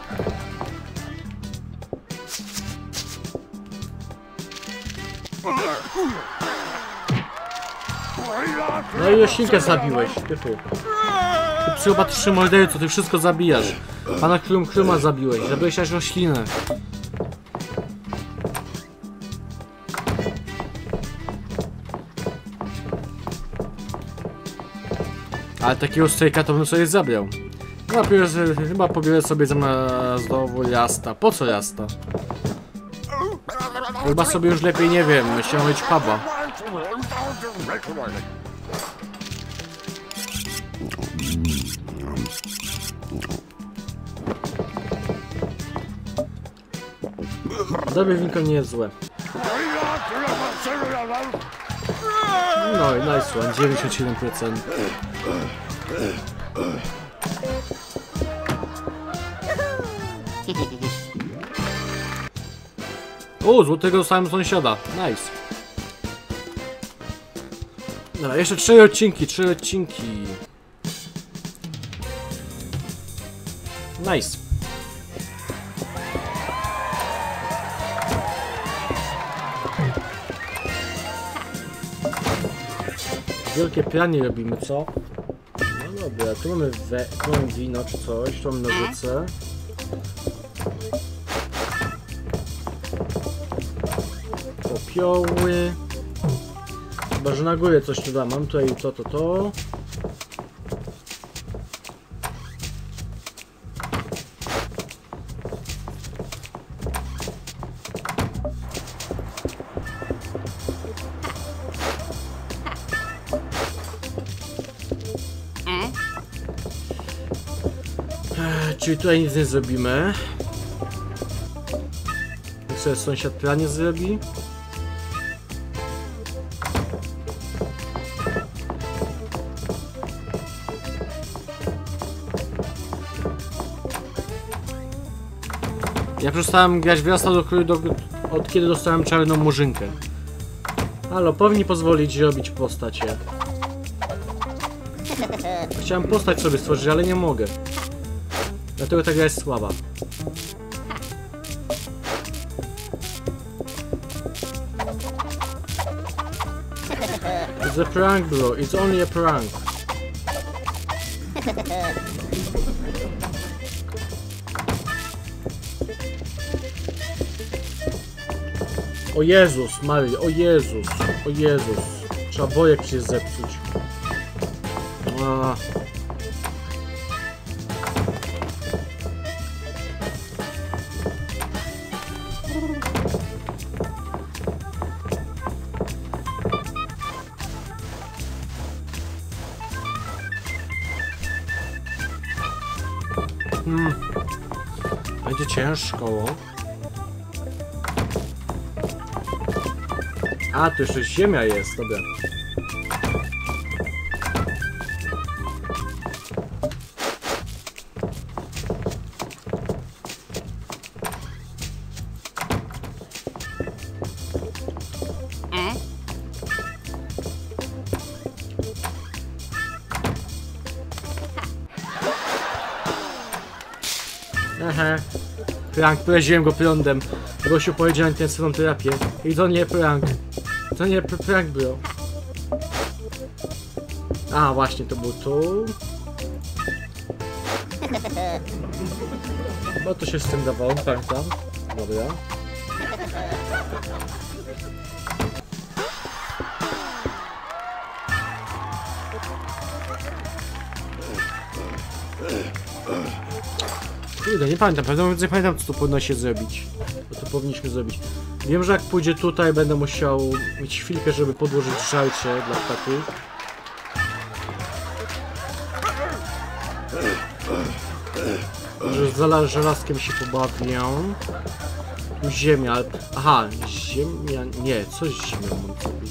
A: No i Jościnkę zabiłeś, typu. Ty psychopatyczny morderco, ty wszystko zabijasz. Pana Krum Kruma zabiłeś, zabiłeś aż roślinę. Ale takiego strajka to bym sobie zabrał. Chyba, chyba pobiorę sobie zamiast znowu Jasta. Po co Jasta? Chyba sobie już lepiej, nie wiem, chciałem mieć puba. Dobre winko nie jest złe. No i nice one, dziewięćdziesiąt siedem procent. O, złotego dostałem sąsiada. Nice. Dobra, jeszcze trzy odcinki, trzy odcinki. Nice. Wielkie pianie robimy, co? No dobra, tu mamy, we, tu mamy wino czy coś, tu mamy nożyce. Popioły. Chyba, że na górę coś tu da. Mam tutaj to, to, to. Czyli tutaj nic nie zrobimy. Jak sobie sąsiad planie zrobi. Ja przestałem grać w Rasta do, do, od kiedy dostałem czarną murzynkę. Halo, powinni pozwolić robić postacie. Chciałem postać sobie stworzyć, ale nie mogę. Dlatego ta gra jest słaba. It's a prank, bro. It's only a prank. O Jezus, Maria, o Jezus, o Jezus. Trzeba bojek się zepsuć. A. Hmm. Będzie ciężko. A, tu jeszcze ziemia jest, dobra. Aha. Prank, poraziłem go prądem. Gościu powiedział intensywną terapię. I to nie prank. To nie pr prank, bro. A, właśnie, to był tu. Bo to się z tym dawało, pamiętam. Dobra. Kurde, nie pamiętam, pewnie nie pamiętam, co tu powinno się zrobić. Co tu powinniśmy zrobić. Wiem, że jak pójdzie tutaj, będę musiał mieć chwilkę, żeby podłożyć żarcie dla ptaków. Że z żelazkiem się pobawię. Tu ziemia, ale... Aha, ziemia... Nie, coś z ziemią mam zrobić.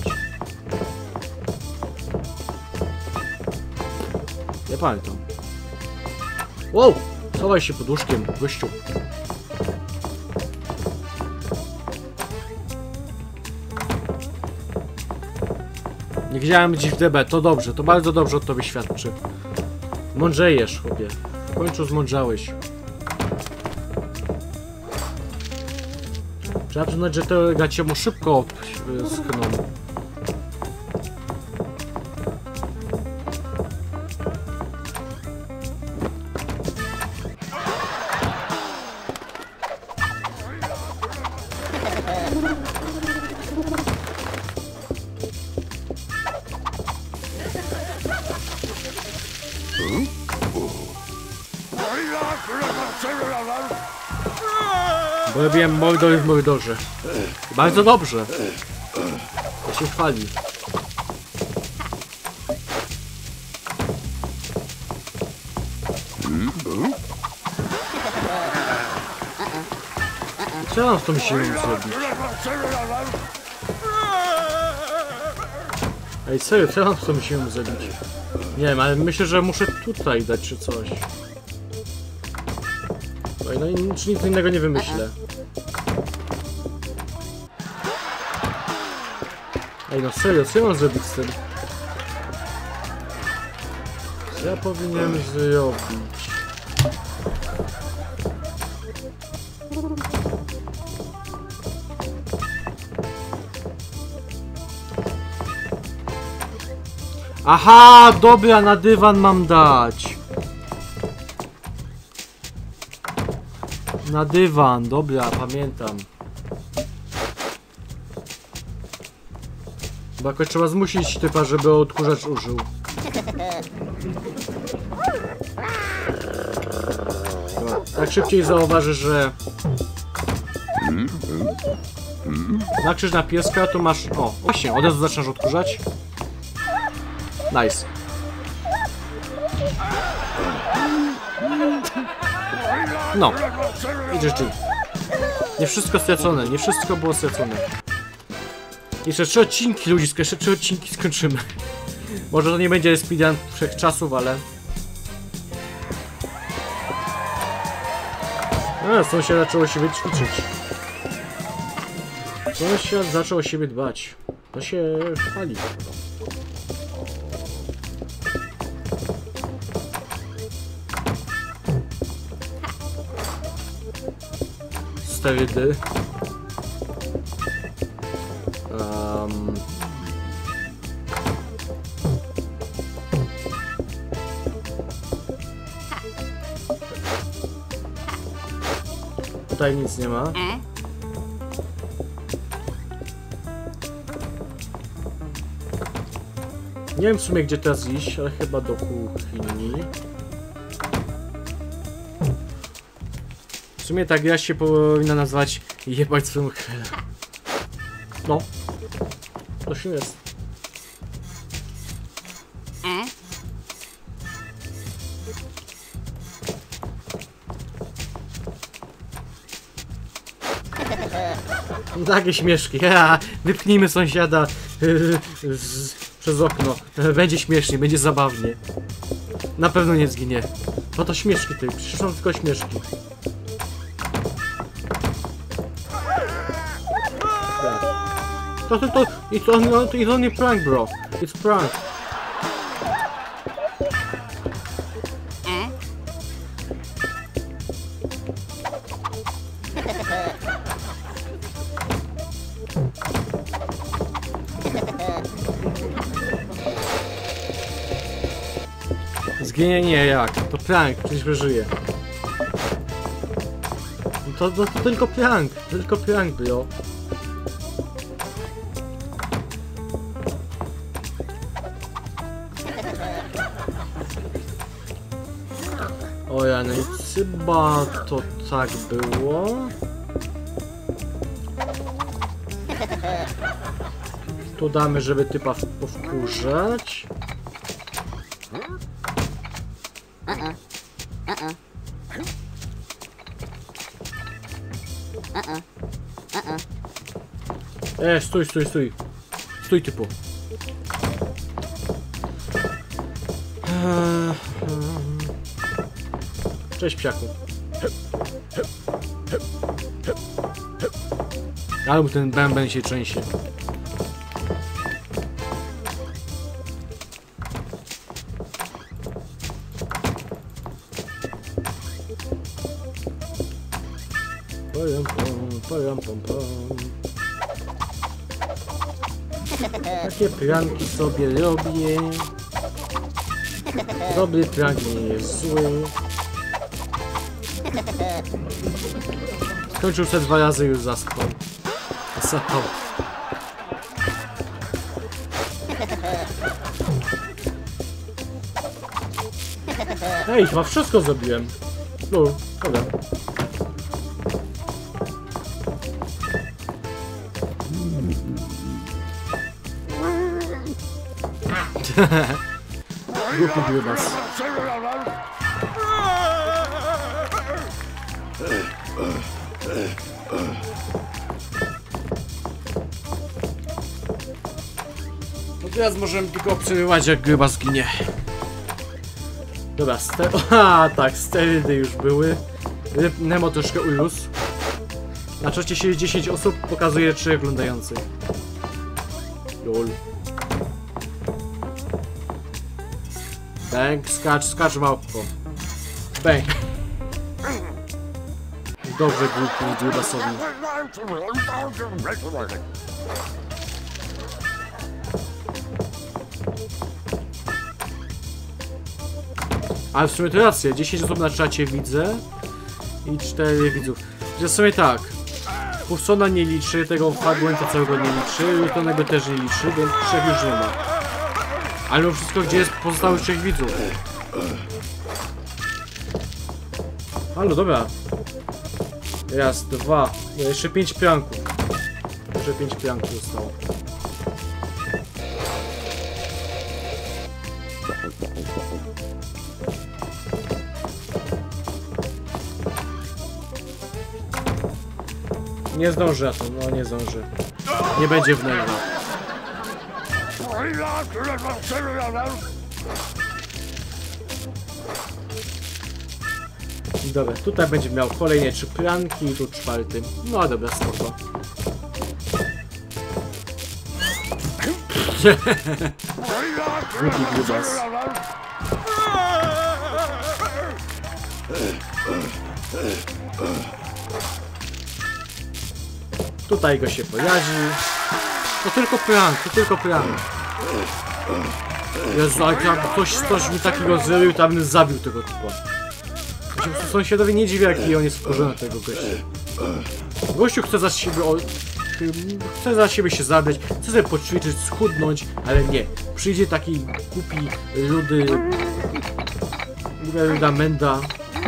A: Nie pamiętam. Wow! Schowaj się pod łóżkiem, gościu. Nie chciałem dziś w D B, to dobrze, to bardzo dobrze od tobie świadczy. Mądrzejesz, chłopie. W końcu zmądrzałeś. Trzeba przyznać, że te gacie mu szybko schną. Bo robiłem mordory w mordorze. Bardzo dobrze. To się chwali. Co ja mam z tą siłą zrobić? Ej, serio, co ja mam z tą siłą zrobić? Nie wiem, ale myślę, że muszę tutaj dać czy coś. Oj, no i nic, nic innego nie wymyślę. Ej, no serio, co ja mam zrobić z tym? Co ja powinienem zrobić? Aha, dobra, na dywan mam dać. Na dywan, dobra, pamiętam. Bo jakoś trzeba zmusić typa, żeby odkurzacz użył. Dobra, tak szybciej zauważy, że... Nakrzyż na pieska, to masz... O, właśnie, od razu zaczynasz odkurzać. Nice. No. Idziesz tu. Nie wszystko stracone, nie wszystko było stracone. Jeszcze trzy odcinki, ludziska, jeszcze trzy odcinki skończymy. Może to nie będzie speedrun wszechczasów, ale... A, sąsiad zaczął o siebie ćwiczyć. Sąsiad zaczął o siebie dbać. To się chwali. Sterydy. Um. Tutaj nic nie ma. Nie wiem w sumie gdzie teraz iść, ale chyba do kuchni. W sumie ta gra się powinna nazwać jebać swoją chwilę. No. To się jest. Takie śmieszki. Ja, wypnijmy sąsiada yy, z, przez okno. Będzie śmiesznie, będzie zabawnie. Na pewno nie zginie. No to śmieszki ty, przecież są tylko śmieszki. To, to, to, it's only, it's only prank, bro. It's prank. Zginie nie jak, to prank, przecież wyżyje. To, to, to tylko prank, tylko prank, bro. O ja, no i chyba to tak było. Tu damy, żeby typa powkurzać. E, stój, stój, stój. Stój, typu. Cześć, psiaku. Ale ten bęben się trzęsie. Pam, pam, pam, pam. Takie pranki sobie robię. Dobry prank nie jest zły. Skończył se dwa razy, już zaspał. Zaspał. Ej, chyba wszystko zrobiłem. No, dobra. Głupi grubas. No teraz możemy tylko przerywać, jak grubas zginie. Dobra, ster... A tak, sterydy już były. Nemo troszkę urósł. Na czacie się dziesięć osób, pokazuje trzy oglądających. Lol. Bang, skacz, skacz małpko. Bang. Dobrze głupi grubasowi. Ale w sumie to rację, dziesięć osób na czacie widzę i cztery widzów. W sumie tak. Pufsona nie liczy, tego fragmenta całego nie liczy, Lutonego też nie liczy, więc trzech już nie ma. Ale mimo wszystko, gdzie jest pozostałych trzech widzów? Halo, dobra. Raz, dwa, no jeszcze pięć pranków. Jeszcze pięć pranków zostało. Nie zdążę, to, no nie zdążę. Nie będzie w nerwach. Dobra, tutaj będzie miał kolejne trzy pranki i tu czwarty. No dobra, spoko. Głupi grubas. Tutaj go się pojawi. To tylko prank, to tylko prank. Jezu, jak ktoś, ktoś mi takiego zrobił, to bym zabił tego typa. Sąsiadowie nie dziwią, jaki on jest wkurzony tego gościa. Gościu chce za siebie... O, chce za siebie się zabrać, chce sobie poćwiczyć, schudnąć, ale nie. Przyjdzie taki głupi, rudy... ruda menda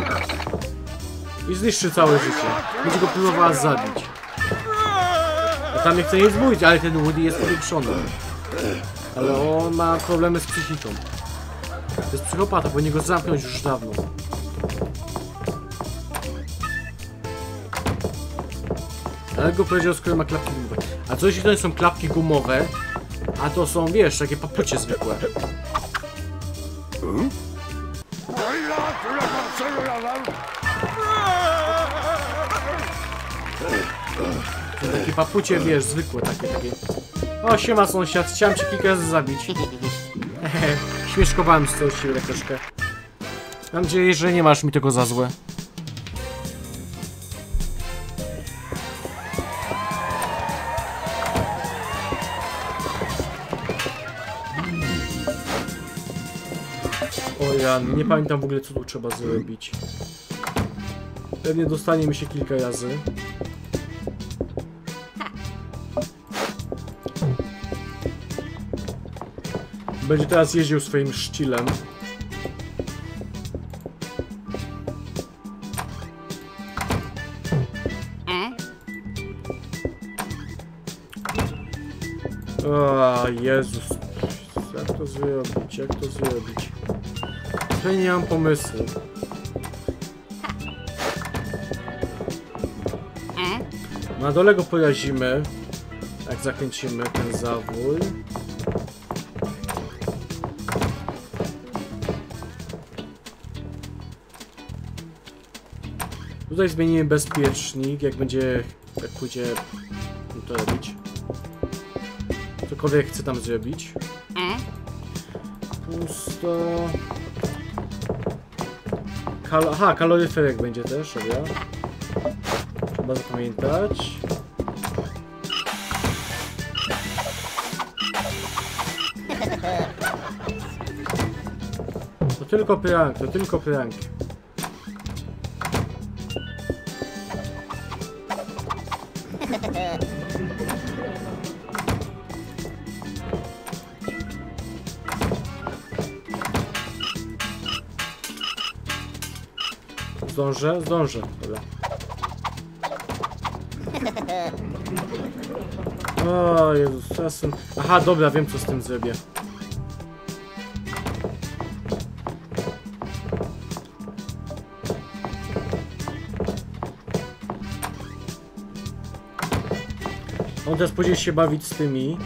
A: i zniszczy całe życie. Będzie go próbowała zabić. A tam nie chce nic mówić, ale ten Woody jest powiększony. Ale on ma problemy z psychiką. To jest psychopata, powinien go zamknąć już dawno. Ale go powiedział, skoro ma klapki gumowe. A co jeśli to nie są klapki gumowe, a to są, wiesz, takie papucie zwykłe. Hmm? Takie papucie, wiesz, zwykłe, takie, takie. O, siema sąsiad, chciałem cię kilka razy zabić. Hehe, śmieszkowałem z tą siłę troszkę. Mam nadzieję, że nie masz mi tego za złe. O ja, nie pamiętam w ogóle, co tu trzeba zrobić. Pewnie dostanie mi się kilka razy. Będzie teraz jeździł swoim szcilem. O Jezus. Jak to zrobić? Jak to zrobić? Tutaj nie mam pomysłu. Na dole go porazimy. Jak zakręcimy ten zawój. Tutaj zmienimy bezpiecznik, jak będzie, jak pójdzie to robić. Cokolwiek chcę tam zrobić. Pusto. Kal Aha, kaloryferek będzie też, dobra. Trzeba zapamiętać. To tylko prank, to tylko prank. Zdążę? Zdążę. Dobra. O Jezus, czasem... Aha, dobra, wiem co z tym zrobię. On teraz pójdzie się bawić z tymi.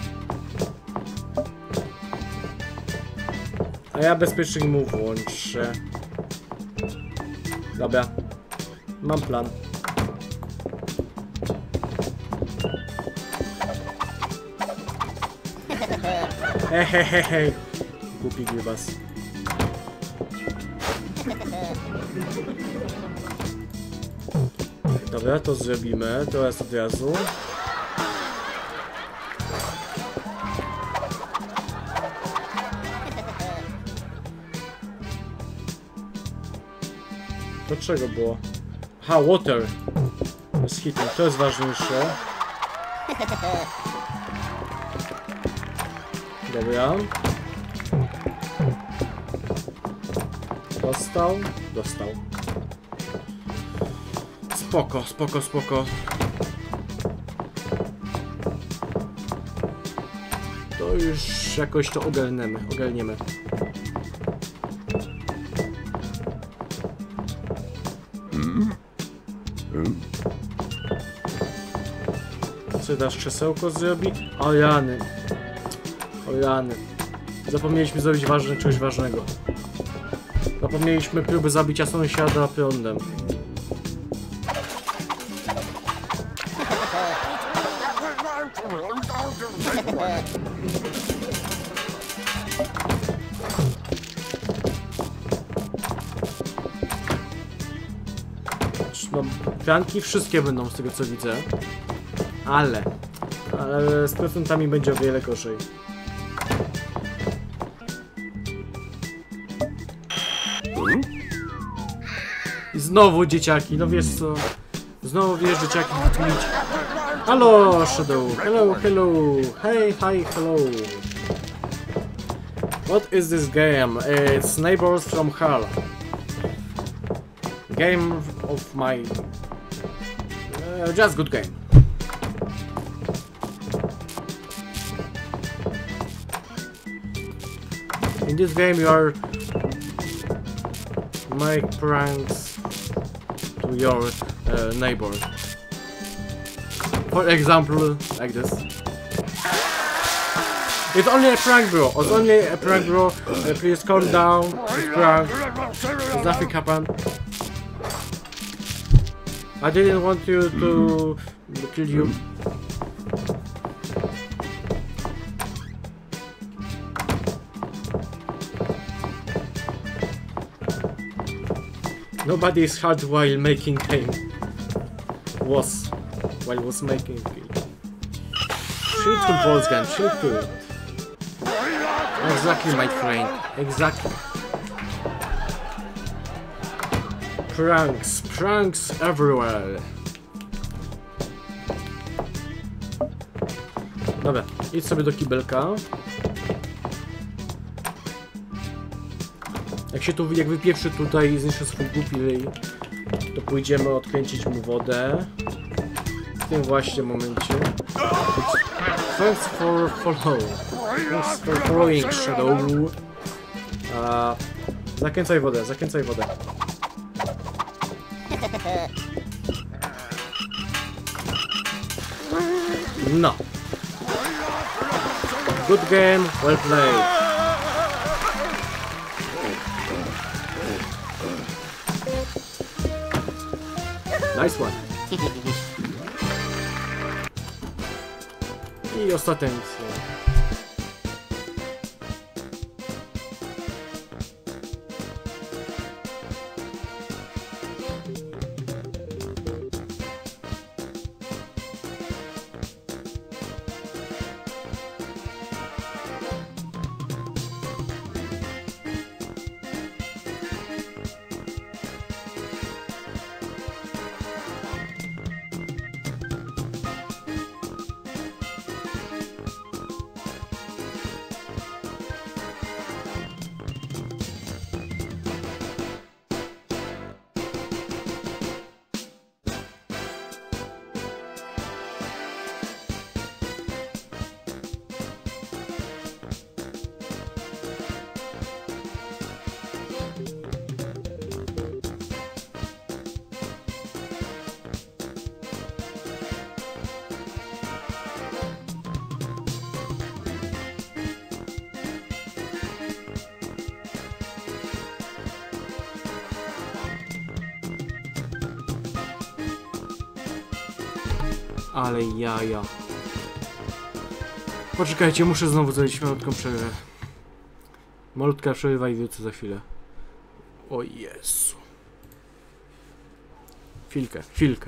A: A ja bezpiecznik mu włączę. Dobra. Mam plan. Hehehehe. Głupi grubas. Dobra, to zrobimy. Teraz od razu. Do czego było? Aha, water. Z hitem, to jest ważniejsze. Dobra. Dostał? Dostał. Spoko, spoko, spoko. To już jakoś to ogarniemy, ogarniemy. Co teraz krzesełko zrobi? O rany. O rany. Zapomnieliśmy zrobić ważne, czegoś ważnego. No Zapomnieliśmy próby zabicia sąsiada prądem. No, pianki wszystkie będą z tego co widzę. Ale... Ale z procentami będzie o wiele gorzej. I znowu dzieciaki, no wiesz co? Znowu wiesz dzieciaki tlić. Halo Shadow, hello, hello, hey, hi, hello. What is this game? It's Neighbors from Hell. Game of my... Uh, just good game. In this game you are... make pranks to your uh, neighbor. For example, like this. It's only a prank, bro. It's only a prank, bro. Uh, please calm down. It's prank. There's nothing happened. I didn't want you to kill you. Nobody is hurt while making game. Was while was making game. Shield to Wolfgang, shield to. Exactly, my friend. Exactly. Pranks, pranks everywhere. Dobra, idź sobie do kibelka. Jak się tu, jak wypieprzy tutaj i zniszczy swój głupi ryj, to pójdziemy odkręcić mu wodę. W tym właśnie momencie. Thanks for follow. Thanks for following Shadow. A, zakręcaj wodę, zakręcaj wodę. No. Good game, well played. Nice one. I ostatnia misja. Ale jaja. Poczekajcie, muszę znowu zrobić malutką przerwę. Malutka przerwa i wrócę za chwilę. O Jezu. Chwilkę, chwilkę.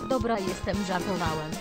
B: Dobra, jestem, żartowałem.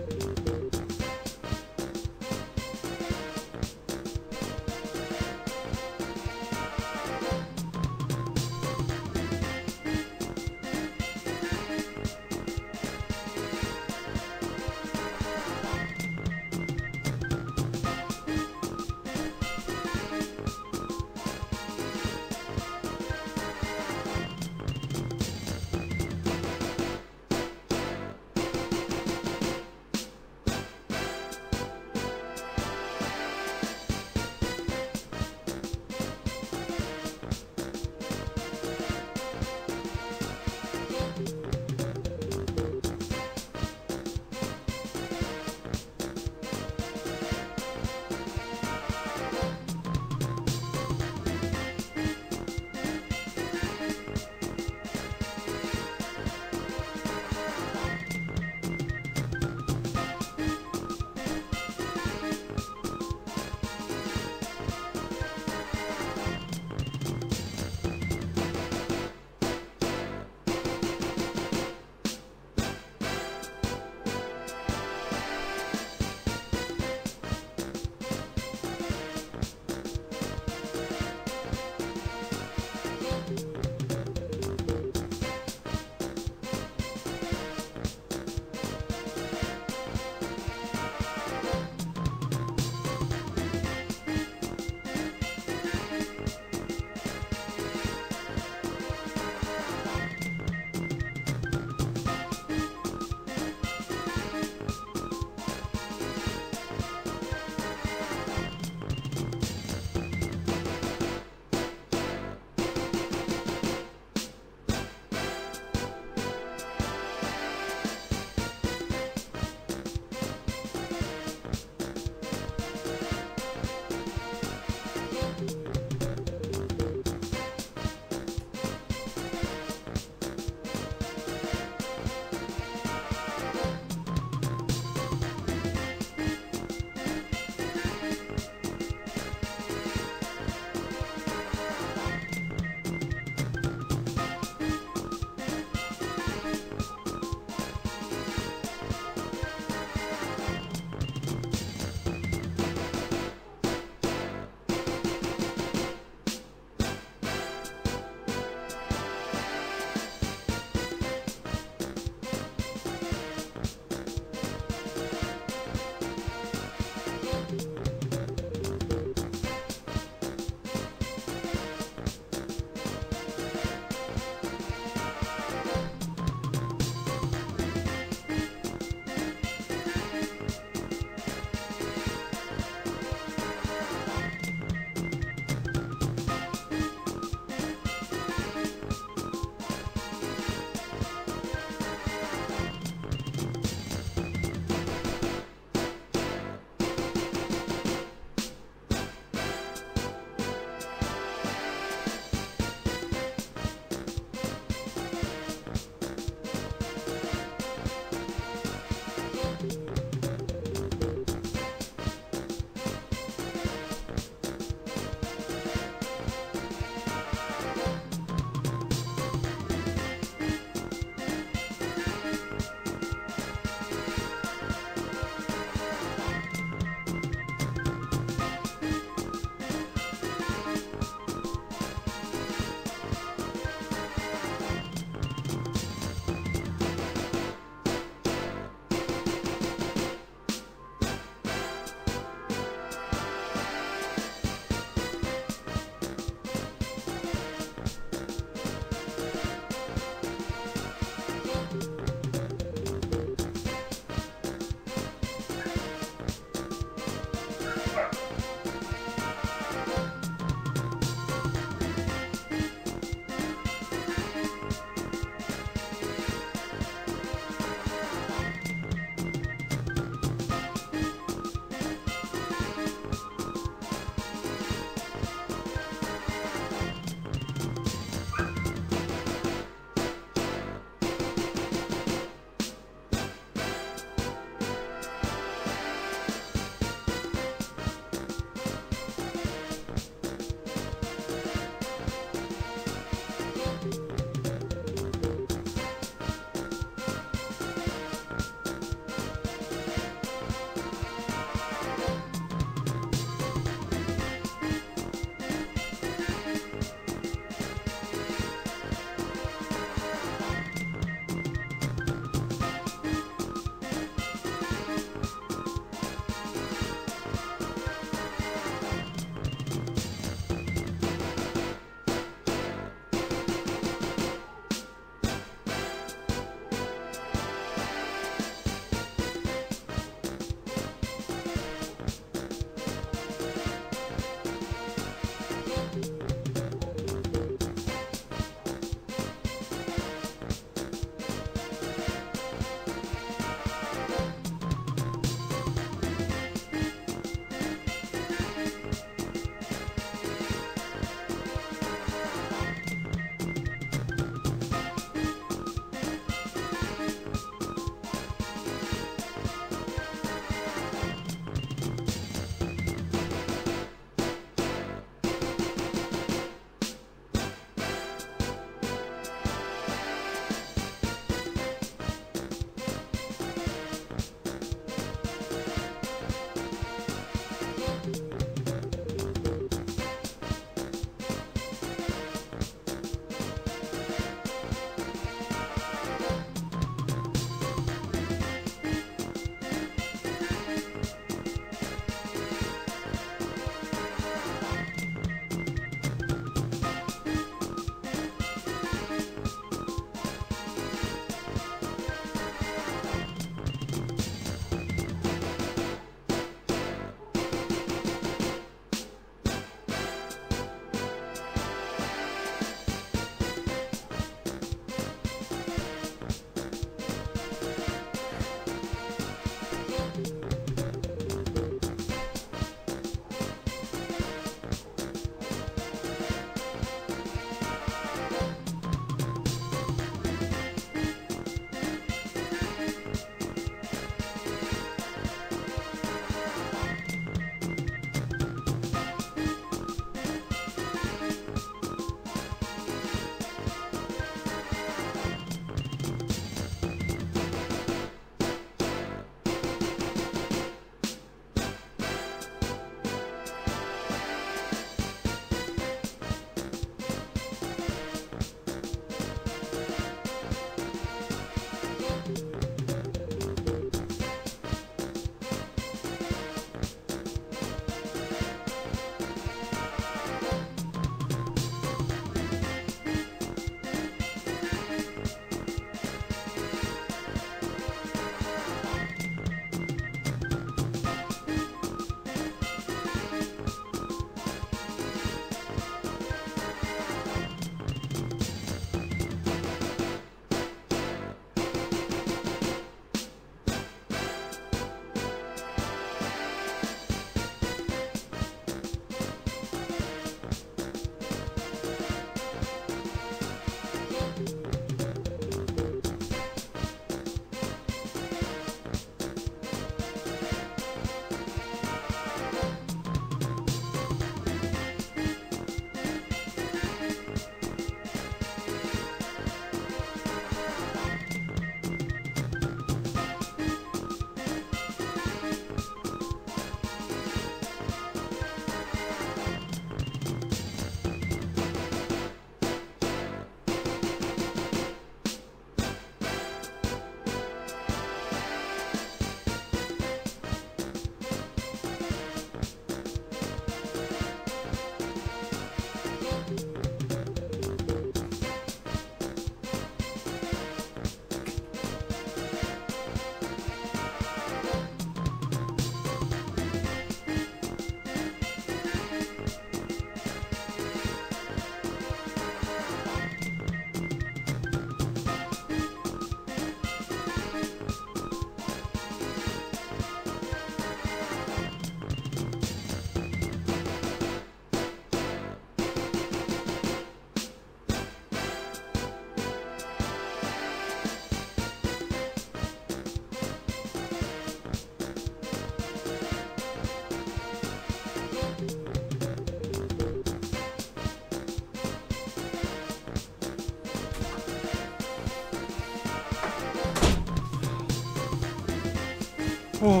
A: O.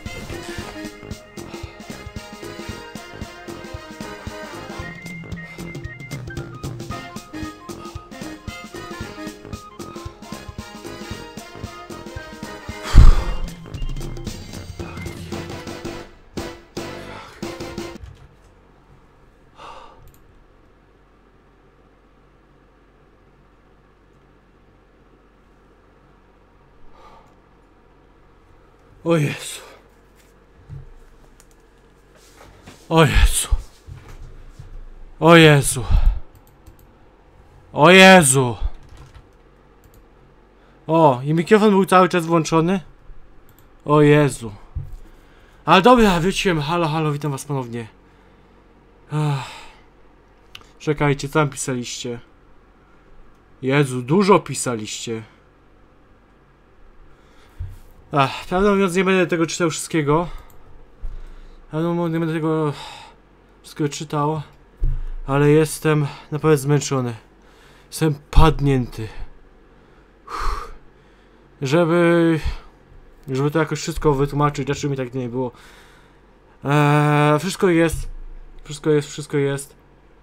A: O Jezu. O Jezu. O Jezu. O Jezu. O, i mikrofon był cały czas włączony? O Jezu. Ale dobra, wróciłem. Halo, halo, witam was ponownie. Ach. Czekajcie, co tam pisaliście? Jezu, dużo pisaliście. Ach, prawdę mówiąc, nie będę tego czytał wszystkiego. Prawdę mówiąc, nie będę tego wszystkiego czytał. Ale jestem naprawdę zmęczony. Jestem padnięty. Uff. Żeby... Żeby to jakoś wszystko wytłumaczyć, dlaczego mi tak nie było. Eee, wszystko jest. Wszystko jest, wszystko jest.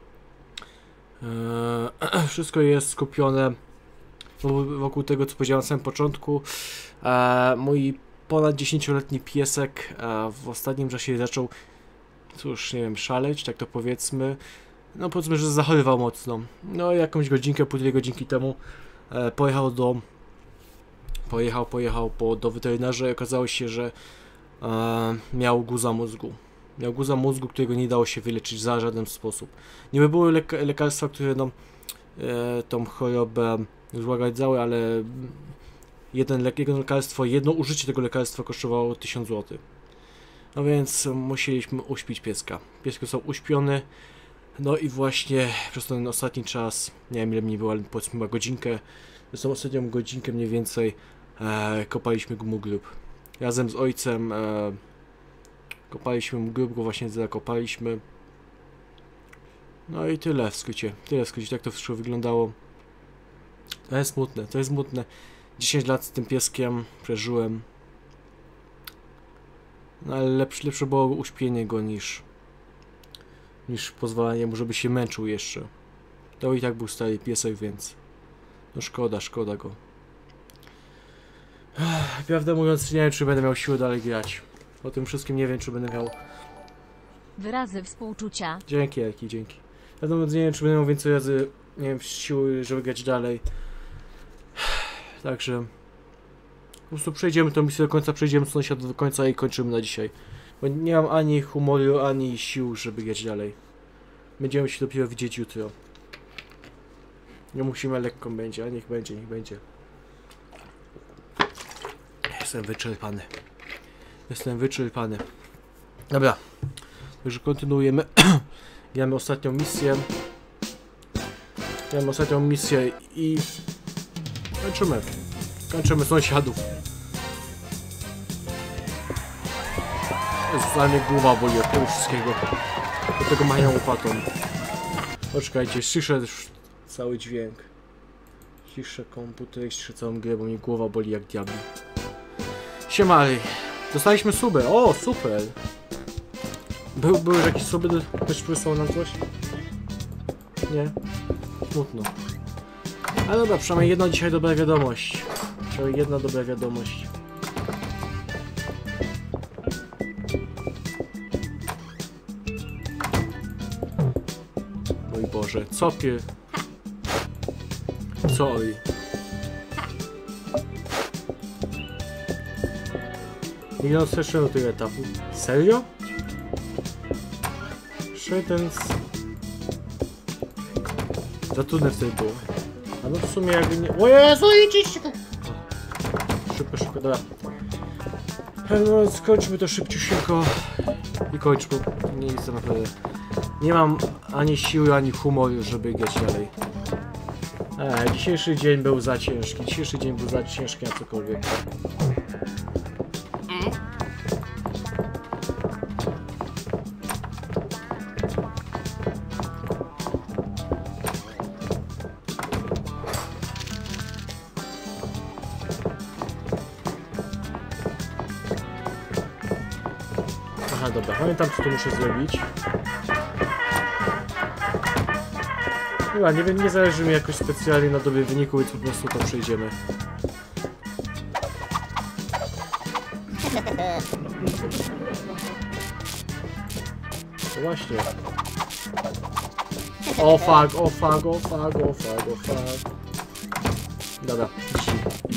A: Eee, wszystko jest skupione wokół tego, co powiedziałem na samym początku. E, mój ponad dziesięcioletni piesek e, w ostatnim czasie zaczął, cóż, nie wiem, szaleć, tak to powiedzmy. No powiedzmy, że zachowywał mocno. No jakąś godzinkę, półtorej godzinki temu e, pojechał do... Pojechał, pojechał po, do weterynarza i okazało się, że e, miał guza mózgu. Miał guza mózgu, którego nie dało się wyleczyć za żaden sposób. Niby były lek lekarstwa, które no, e, tą chorobę złagadzały, ale jeden lek jedno lekarstwo, jedno użycie tego lekarstwa kosztowało tysiąc złotych. No więc musieliśmy uśpić pieska. Pieski są uśpiony. No i właśnie przez ten ostatni czas, nie wiem ile mi było, ale powiedzmy chyba godzinkę, przez tą ostatnią godzinkę mniej więcej e, kopaliśmy mu grób. Razem z ojcem e, kopaliśmy mu grób, go właśnie zakopaliśmy. No i tyle w skrócie, tyle w skrócie, tak to wszystko wyglądało. To jest smutne, to jest smutne. dziesięć lat z tym pieskiem przeżyłem. No ale lepsze, lepsze było uśpienie go niż niż pozwalanie mu, żeby się męczył jeszcze. To i tak był stary piesek, więc no szkoda, szkoda go. Ech, prawdę mówiąc, nie wiem, czy będę miał siłę dalej grać. O tym wszystkim nie wiem, czy będę miał...
B: Wyrazy współczucia.
A: Dzięki, Jaki, dzięki. Prawdę mówiąc, nie wiem, czy będę miał więcej razy, nie wiem, siły, żeby grać dalej. Także... Po prostu przejdziemy tą misję do końca, przejdziemy sąsiada do końca i kończymy na dzisiaj. Bo nie mam ani humoru, ani sił, żeby grać dalej. Będziemy się dopiero widzieć jutro. Nie musimy, lekko będzie, a niech będzie, niech będzie. Jestem wyczerpany. Jestem wyczerpany. Dobra. Także kontynuujemy. Gramy ostatnią misję. Gramy ostatnią misję i... Kończymy. Kończymy sąsiadów. Jezus, ale mnie głowa boli od tego wszystkiego. Do tego mają łopatą. Poczekajcie, ściszę już cały dźwięk. Ciszę komputer, ciszę całą grę, bo mnie głowa boli jak diabli. Siemali. Dostaliśmy suby. O, super. Był, były jakieś suby? Ktoś przysłał nam coś? Nie? Smutno. Ale dobra, przynajmniej jedna dzisiaj dobra wiadomość. Przynajmniej jedna dobra wiadomość. Mój Boże, co pie... Co oj? Nie no, przeszedłem do tego etapu. Serio? Szedłem z... Za trudne wtedy było. A no w sumie jakby nie... O Jezu, idźcie! Szybko, szybko, dobra. No skończmy to szybciusieńko. I kończmy. Nie jestem naprawdę... Nie mam ani siły, ani humoru, żeby grać dalej. A, dzisiejszy dzień był za ciężki. Dzisiejszy dzień był za ciężki na cokolwiek. Aha, dobra, pamiętam co tu muszę zrobić. Chyba, nie wiem, nie zależy mi jakoś specjalnie na dobie wyniku, więc po prostu to przejdziemy. No właśnie. O fuck, o fuck, o fuck, o fuck, o fuck. Dobra, dzisiaj.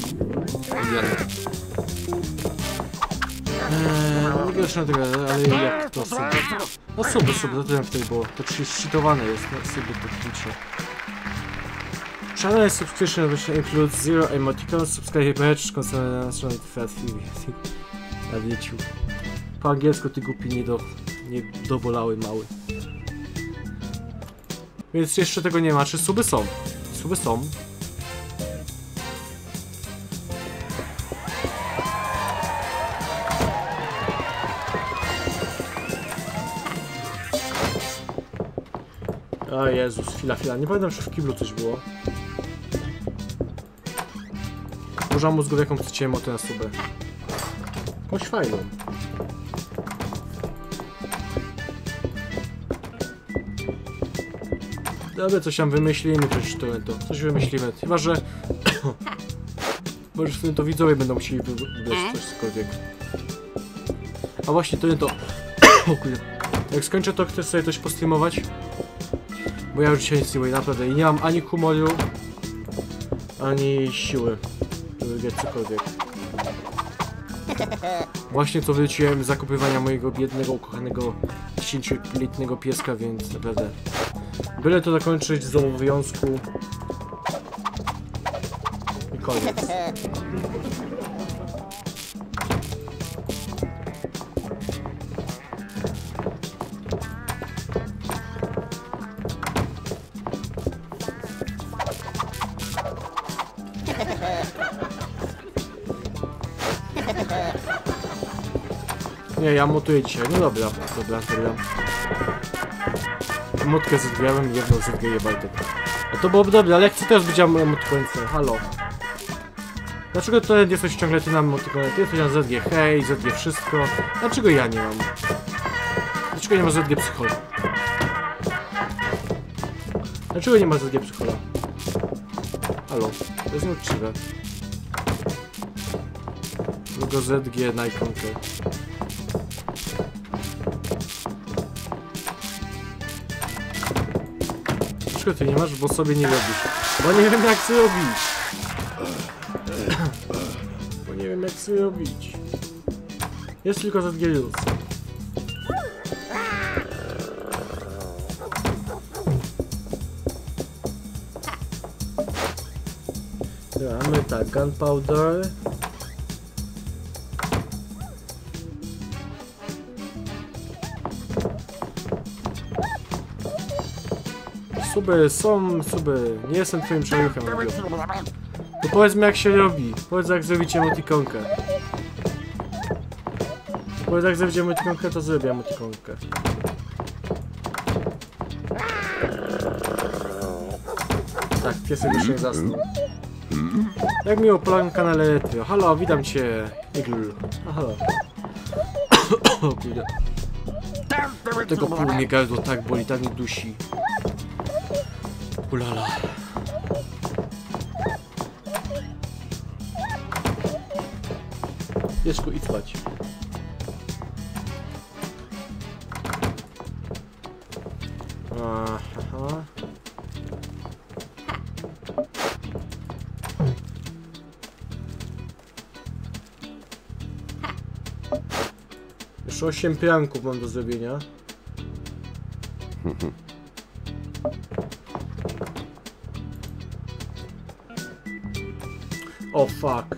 A: Eee, nie gorsze na tego, ale jak to suby? No suby, suby, to tyle wtedy było. To cheatowane jest, no suby technicznie. Channel subscription which includes zero emoticons, subscribe badge, concentration fat na wieciu. Po angielsku ty głupi niedo, niedowolały mały. Więc jeszcze tego nie ma. Czy suby są? Suby są. O Jezus, chwila, chwila. Nie pamiętam, czy w kiblu coś było. Burza mózgów, jaką chcecie emotę na subę. Jakąś fajną. Dobra, coś tam wymyślimy, coś to, to coś wymyślimy. Chyba, że... Chyba, że wtedy to widzowie będą chcieli wybrać cośkolwiek. A właśnie, to nie to... O kurde. Jak skończę, to chcę sobie coś postreamować. Bo ja już dzisiaj nic nie mówię, naprawdę. I nie mam ani humoru, ani siły, żeby wiedzieć cokolwiek. Właśnie co wróciłem z zakupywania mojego biednego, ukochanego, dziesięcioletniego pieska, więc naprawdę... Byle to zakończyć z obowiązku. I koniec. Nie, ja mutuję dzisiaj. No dobra, dobra, dobra. Mutkę zedwiałem i jedną zedwieję Bartek. A to byłoby dobre, ale jak chcę też być emotykońcem, halo. Dlaczego to jesteś ciągle ty na emotykonie? Ty jesteś na Z G hej, Z G wszystko. Dlaczego ja nie mam? Dlaczego nie ma Z G psychola? Dlaczego nie ma Z G psychola? Halo, to jest nieuczciwe. Tylko Z G na ikonkę. Dlaczego ty nie masz? Bo sobie nie robisz. Bo nie wiem jak zrobić. Bo nie wiem jak zrobić. Jest tylko Z G Luz. Mamy tak, gunpowder. Suby są, suby. Nie jestem twoim człowiekiem. To powiedz mi jak się robi. Powiedz jak zrobić emotikonkę. Powiedz jak zrobić emotikonkę, to zrobię emotikonkę. Tak, piesek już nie zasnął. Jak miło po na kanale Retro. Halo, witam cię, Igl. A halo. O kurde. Tego pół mnie gardło tak boli, tak mnie dusi. Ulala. Piesku, idź spać. Aha. Jeszcze osiem pianków mam do zrobienia. O fuck.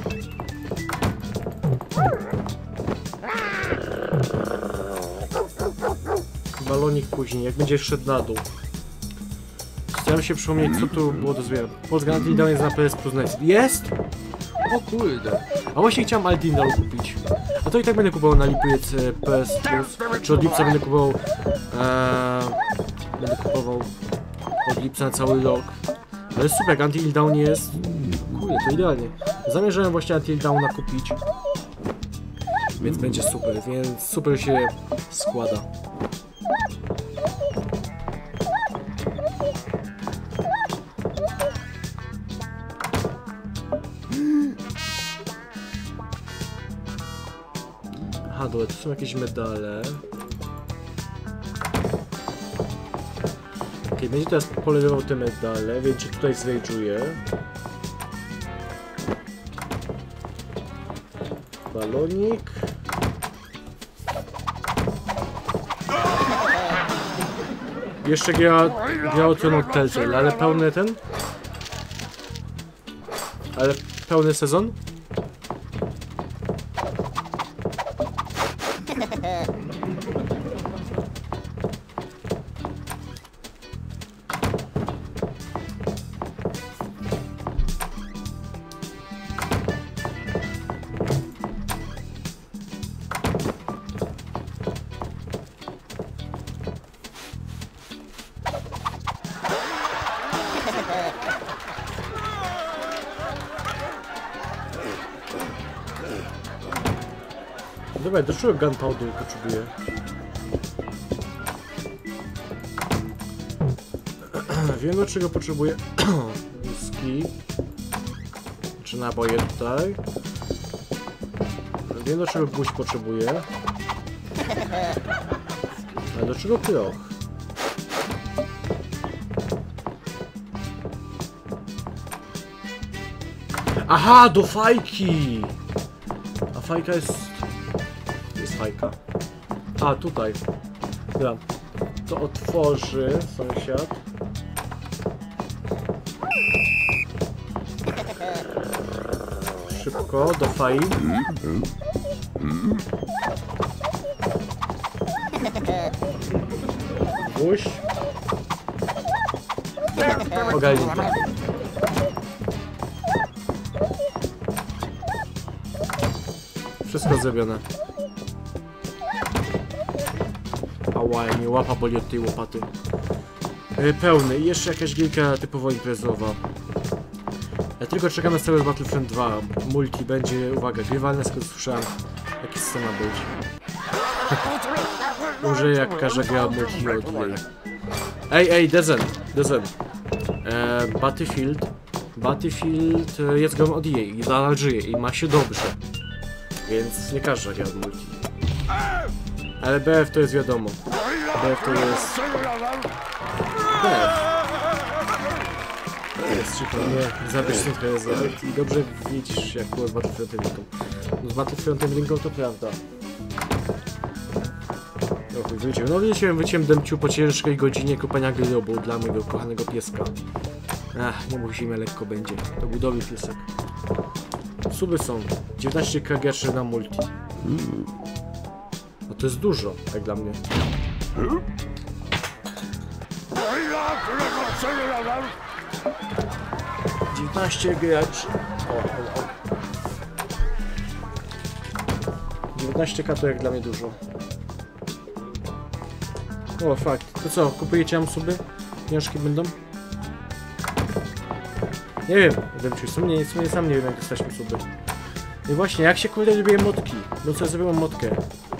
A: Balonik później, jak będzie szedł na dół. Staram się przypomnieć, co tu było do zbierania. Polska Antidal jest na P S Plus Next. Jest? O kurde. A właśnie chciałem Altindal kupić. A to i tak będę kupował na lipiec P S Plus. Czy od lipca będę kupował... Ee, będę kupował od lipca na cały rok. Ale super, jak Until Dawn jest... Kurde, to idealnie. Zamierzałem właśnie Until Dawna kupić. Więc będzie super, więc super się składa. Aha, dobra, tu są jakieś medale. Ok, będzie teraz polerował te medale, więc się tutaj zrejdżuje. Balonik. Jeszcze gra, gra o Tron od Telltale, ale pełny ten? Ale pełny sezon? Dobra, do czego gunpowder potrzebuję? Wiem, do czego potrzebuję whisky. Czy naboje tutaj. Wiem, do czego gwóźdź potrzebuję. Ale do czego proch? Aha, do fajki! A fajka jest... jest fajka. A, tutaj. Dobra. To otworzy sąsiad. Szybko, do fai. Gwóźdź. Ogarnięte. Wszystko zrobione. Ała, mnie łapa boli od tej łopaty. Yy, pełny i jeszcze jakaś gierka typowo imprezowa. Ja tylko czekam na cały Battlefront dwa. Multi będzie, uwaga, grywalne, skoro słyszałem jaki scena być. Może jak każda gra multi od niej. Ej, ej, Dezen, Dezen. Eee, Battlefield. Battlefield jest grą od E A i zależy i ma się dobrze. Więc nie każda gra multi. Ale B F to jest wiadomo. B F to jest... B F. To jest zupełnie zabezpieczony prezent i dobrze widzisz jak było z Battlefrontem jedynką. No z Battlefrontem jedynką to prawda. O chuj, wyciąłem. No wyciąłem, wyciąłem demciu po ciężkiej godzinie kopania grobu dla mojego kochanego pieska. Ach, nie musimy, lekko będzie. To budowy piesek. Suby są. dziewiętnaście k graczy na multi. No to jest dużo, jak dla mnie. dziewiętnaście graczy. O, o, o. dziewiętnaście k to jak dla mnie dużo. O, fakt. To co, kupujecie nam suby? Pieniążki będą? Nie wiem, w sumie, w sumie sam nie wiem jak dostać mi suby. I właśnie, jak się kurde lubię motki? No co, ja zrobiłem motkę.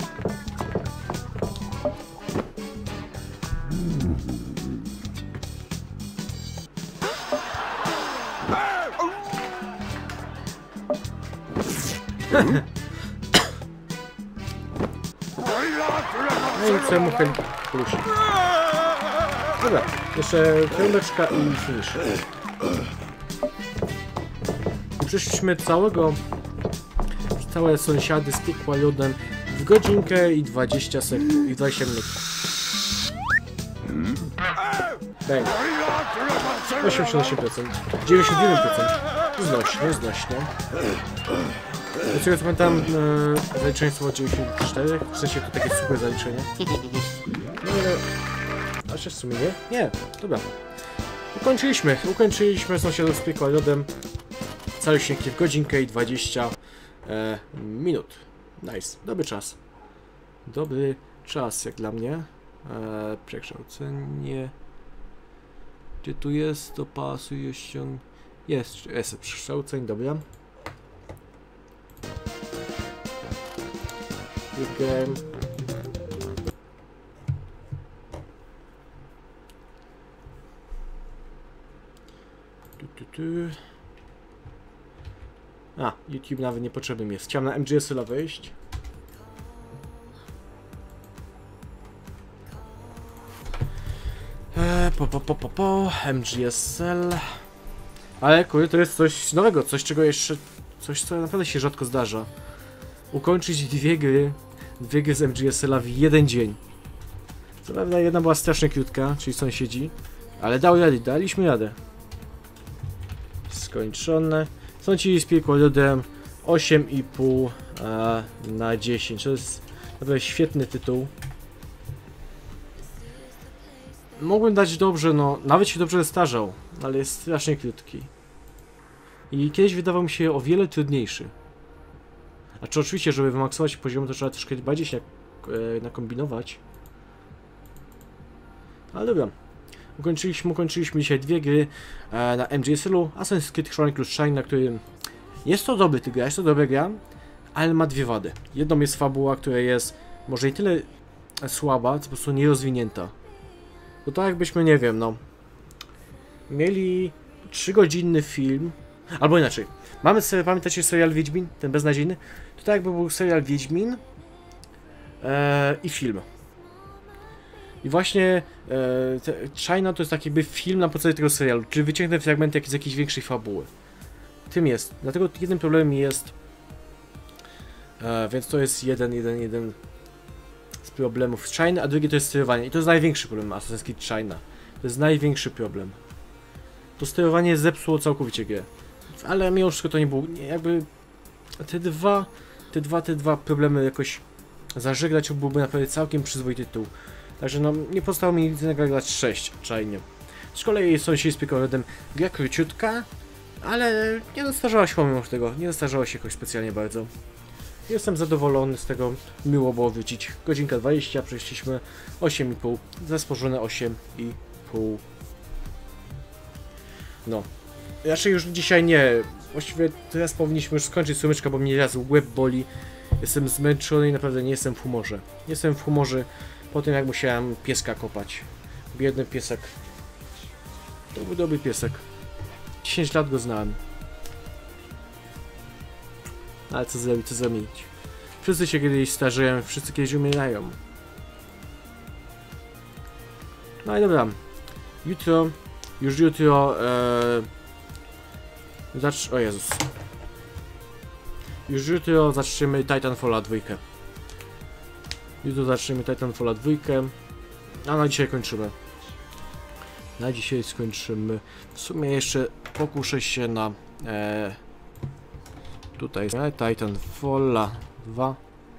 A: No i co ja mu plusi. Dobra, jeszcze piąteczka i finish. I przeszliśmy całego, całe sąsiady z piekła lodem w godzinkę i dwadzieścia sekund, i dwadzieścia minut. Bang. osiemdziesiąt osiem procent, dziewięćdziesiąt jeden procent. Znośnie, znośnie. Do czego co pamiętam, e, zaliczenie słowa dziewięćdziesiąt cztery, w sensie to takie super zaliczenie. No ale... A się w sumie nie? Nie, dobra. Ukończyliśmy, ukończyliśmy sąsiadów z piekła lodem. Cały śnieg w godzinkę i dwadzieścia e, minut. Nice, dobry czas. Dobry czas jak dla mnie. E, przekształcenie... Gdzie tu jest? To pasuje się... Jest, jest przekształceń, dobra. Game. Tu, tu, tu. A, YouTube nawet niepotrzebny jest. Chciałem na M G S L wejść. Eee, po, po, po, po, po, M G S L. Ale kurde, to jest coś nowego, coś czego jeszcze, coś co naprawdę się rzadko zdarza. Ukończyć dwie gry, dwie gry z M G S L w jeden dzień. Co prawda jedna była strasznie krótka, czyli sąsiedzi, ale dał radę, daliśmy radę. Skończone. Sąsiedzi z Piekłolodem osiem i pół na dziesięć. To jest naprawdę świetny tytuł. Mogłem dać dobrze, no nawet się dobrze starzał, ale jest strasznie krótki. I kiedyś wydawał mi się o wiele trudniejszy. A czy oczywiście, żeby wymaksować poziom, to trzeba troszkę bardziej się e, nakombinować. Ale dobra. Ukończyliśmy, ukończyliśmy dzisiaj dwie gry e, na M G S L-u. Assassin's Creed Chronicles Shine, na którym jest to dobry tygra, jest to dobra gra, ale ma dwie wady. Jedną jest fabuła, która jest może nie tyle słaba, co po prostu nierozwinięta. To tak jakbyśmy, nie wiem, no, mieli trzygodzinny film, albo inaczej. Mamy serial, pamiętacie serial Wiedźmin, ten beznadziejny? To tak jakby był serial Wiedźmin e, i film. I właśnie e, China to jest taki jakby film na podstawie tego serialu, czyli wyciągnę fragmenty z jakiejś większej fabuły. Tym jest. Dlatego jednym problemem jest, e, więc to jest jeden, jeden, jeden z problemów China, a drugi to jest sterowanie. I to jest największy problem Assassin's Creed China. To jest największy problem. To sterowanie zepsuło całkowicie grę. Ale mimo wszystko to nie było, nie, jakby te dwa, te dwa, te dwa problemy jakoś zażegnać, byłby naprawdę całkiem przyzwoity tytuł. Także no, nie pozostało mi nic innego jak dać sześć, czajnie. Z kolei Sąsiedzi z Piekłolodem gra króciutka, ale nie dostarzała się pomimo tego, nie dostarzała się jakoś specjalnie bardzo. Jestem zadowolony z tego, miło było wrócić. Godzinka dwadzieścia, przeszliśmy osiem i pół, zasporzone osiem i pół. No. Raczej już dzisiaj nie. Właściwie teraz powinniśmy już skończyć słomyczka, bo mnie raz łeb boli. Jestem zmęczony i naprawdę nie jestem w humorze. Nie jestem w humorze po tym, jak musiałem pieska kopać. Biedny piesek. To był dobry piesek. dziesięć lat go znałem. Ale co zrobić, co zrobić? Wszyscy się kiedyś starzeją, wszyscy kiedyś umierają. No i dobra. Jutro, już jutro, ee, zacz... o Jezus. Już jutro zaczniemy Titanfalla dwa. Jutro zaczniemy Titanfalla dwa, a na dzisiaj kończymy. Na dzisiaj skończymy. W sumie jeszcze pokuszę się na... E, tutaj Titanfalla dwa.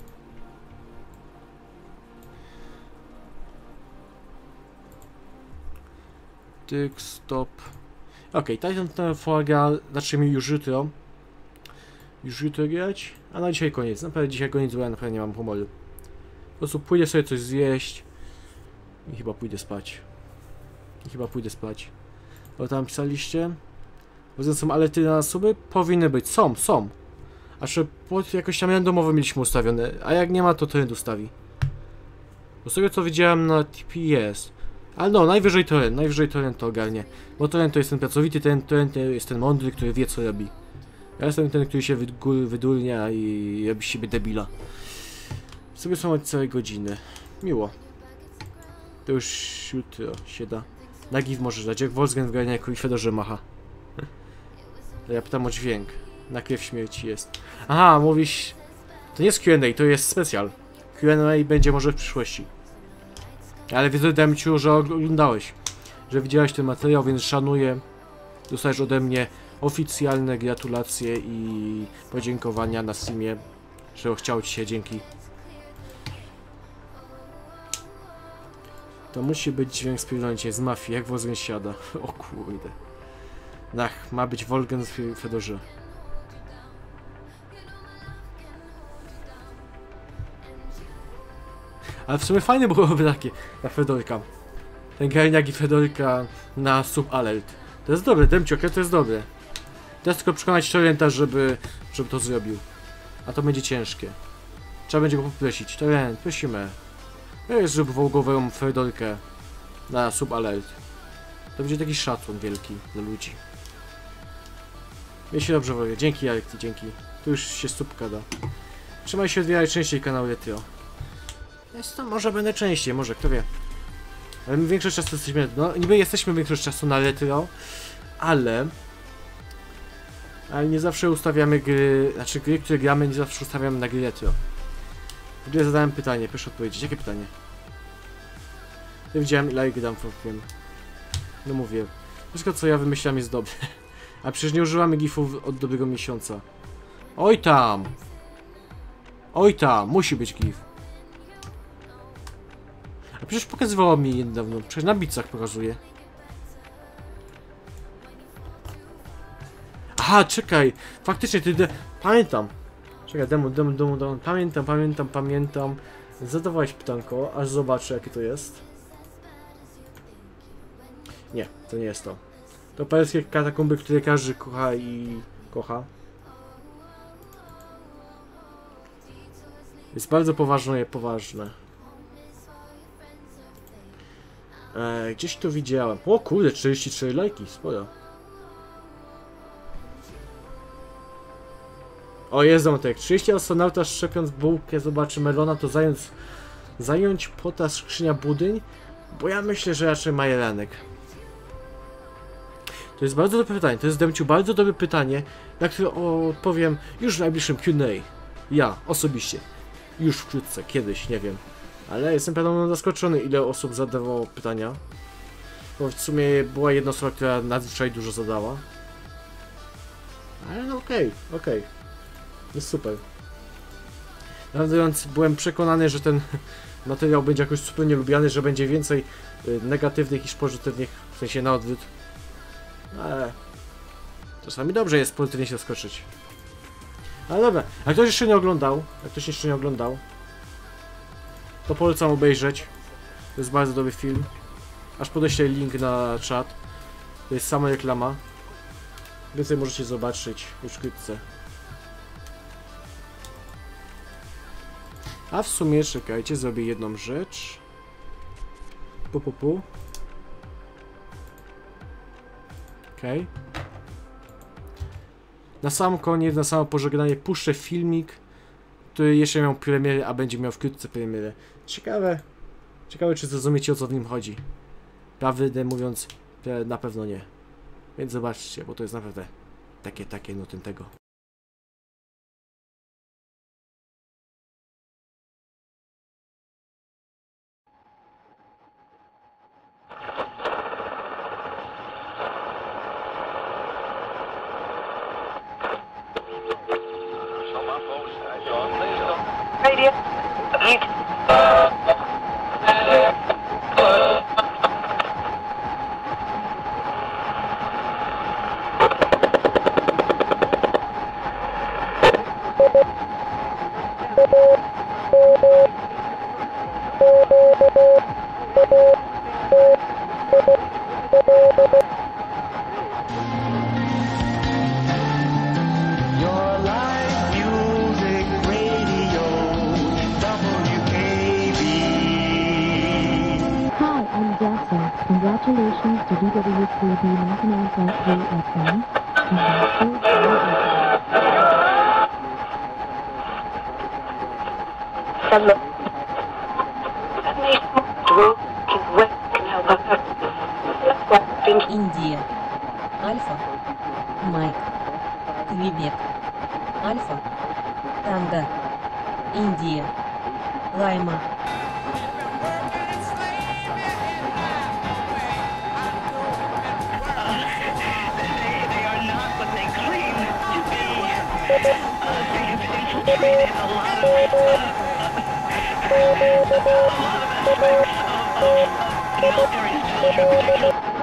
A: Tyk, stop. Ok, Titanfalla zaczniemy już jutro. Już jutro grać, a na dzisiaj koniec. Naprawdę dzisiaj koniec, bo ja naprawdę nie mam humoru. Po prostu pójdę sobie coś zjeść i chyba pójdę spać. I chyba pójdę spać. Bo tam pisaliście, że są alerty na suby? Powinny być. Są, są. A że pod jakoś tam randomowo mieliśmy ustawione, a jak nie ma, to trend ustawi. Bo z tego co widziałem na T P jest. Ale no, najwyżej torrent, najwyżej torrent to ogarnie. Bo torrent to jest ten pracowity, ten torrent jest ten mądry, który wie co robi. Ja jestem ten, który się wydurnia i robi z siebie debila. Sobie są od całej godziny. Miło. To już jutro się da. Na giv możesz dać, jak Wolfgang w garniaku i Fedorze macha. To ja pytam o dźwięk. Na krew śmierci jest. Aha, mówisz... To nie jest Q and A, to jest specjal. Q and A będzie może w przyszłości. Ale wiedziałem ci, że oglądałeś. Że widziałeś ten materiał, więc szanuję. Dostajesz ode mnie oficjalne gratulacje i podziękowania na Steamie, że chciał ci się, dzięki. To musi być dźwięk z pierdolnięcia z mafii, jak Wolfgang siada. O kurde. Ach, ma być Wolfgang w Fedorze. Ale w sumie fajne byłoby takie na Fedorka. Ten garniak i Fedorka na sub alert. To jest dobre, Demciok, to jest dobre. Teraz tylko przekonać Torrenta, żeby, żeby to zrobił. A to będzie ciężkie. Trzeba będzie go poprosić. To wiem, prosimy. Weź zrób wołgową fredolkę na sub alert. To będzie taki szacun wielki dla ludzi. Mnie się dobrze woje. Dzięki Jarek, dzięki. Tu już się subka da. Trzymaj się, odwijaj częściej kanał Retro. Jest to, może będę częściej, może, kto wie. Ale my większość czasu jesteśmy, no niby jesteśmy większość czasu na Retro, ale... Ale nie zawsze ustawiamy gry, znaczy gry, które gramy, nie zawsze ustawiamy na gry Retro. W ogóle zadałem pytanie, proszę odpowiedzieć. Jakie pytanie? Ja widziałem ile dam, wiem. No mówię. Wszystko co ja wymyślam jest dobre. A przecież nie używamy gifów od dobrego miesiąca. Oj tam! Oj tam! Musi być gif. A przecież pokazywało mi niedawno. Przecież na bicach pokazuje. Aha, czekaj! Faktycznie ty... De... Pamiętam! Czekaj, demo, demo, demo, demo. Pamiętam, pamiętam, pamiętam. Zadawałeś pytanko, aż zobaczę jakie to jest. Nie, to nie jest to. To perskie katakumby, które każdy kocha i kocha. Jest bardzo poważne, poważne. Eee, gdzieś to widziałem. O kurde, czterdzieści cztery lajki, sporo. O, jest Zątek. trzydzieści astronauta szczepiąc bułkę, zobaczy melona, to zająć, zająć pota skrzynia budyń? Bo ja myślę, że raczej majeranek. To jest bardzo dobre pytanie. To jest, Demciu, bardzo dobre pytanie, na które odpowiem już w najbliższym Q and A. Ja, osobiście. Już wkrótce, kiedyś, nie wiem. Ale jestem pewno zaskoczony, ile osób zadawało pytania. Bo w sumie była jedna osoba, która nadzwyczaj dużo zadała. Ale no okej, okay, okej. Okay. Jest super. Nawet mówiąc, byłem przekonany, że ten materiał będzie jakoś super nielubiany, że będzie więcej y, negatywnych niż pozytywnych, w sensie na odwrót. Ale czasami dobrze jest pozytywnie się zaskoczyć. Ale dobra, jak ktoś jeszcze nie oglądał, jak ktoś jeszcze nie oglądał, to polecam obejrzeć. To jest bardzo dobry film. Aż podeślę link na czat. To jest sama reklama. Więcej możecie zobaczyć już wkrótce. A w sumie, czekajcie, zrobię jedną rzecz. Pu, pu, pu. Okej. Okay. Na sam koniec, na samo pożegnanie puszczę filmik, który jeszcze miał premierę, a będzie miał wkrótce premierę. Ciekawe. Ciekawe, czy zrozumiecie, o co w nim chodzi. Prawdę mówiąc, na pewno nie. Więc zobaczcie, bo to jest naprawdę takie, takie, no ten tego.
C: Radio.
B: Congratulations to D W K B ninety-nine point three F M.
C: Hello.
B: Индия. Альфа. Майк. Квебек. Альфа. Танго. Индия. Лайма.
C: A lot of aspects of military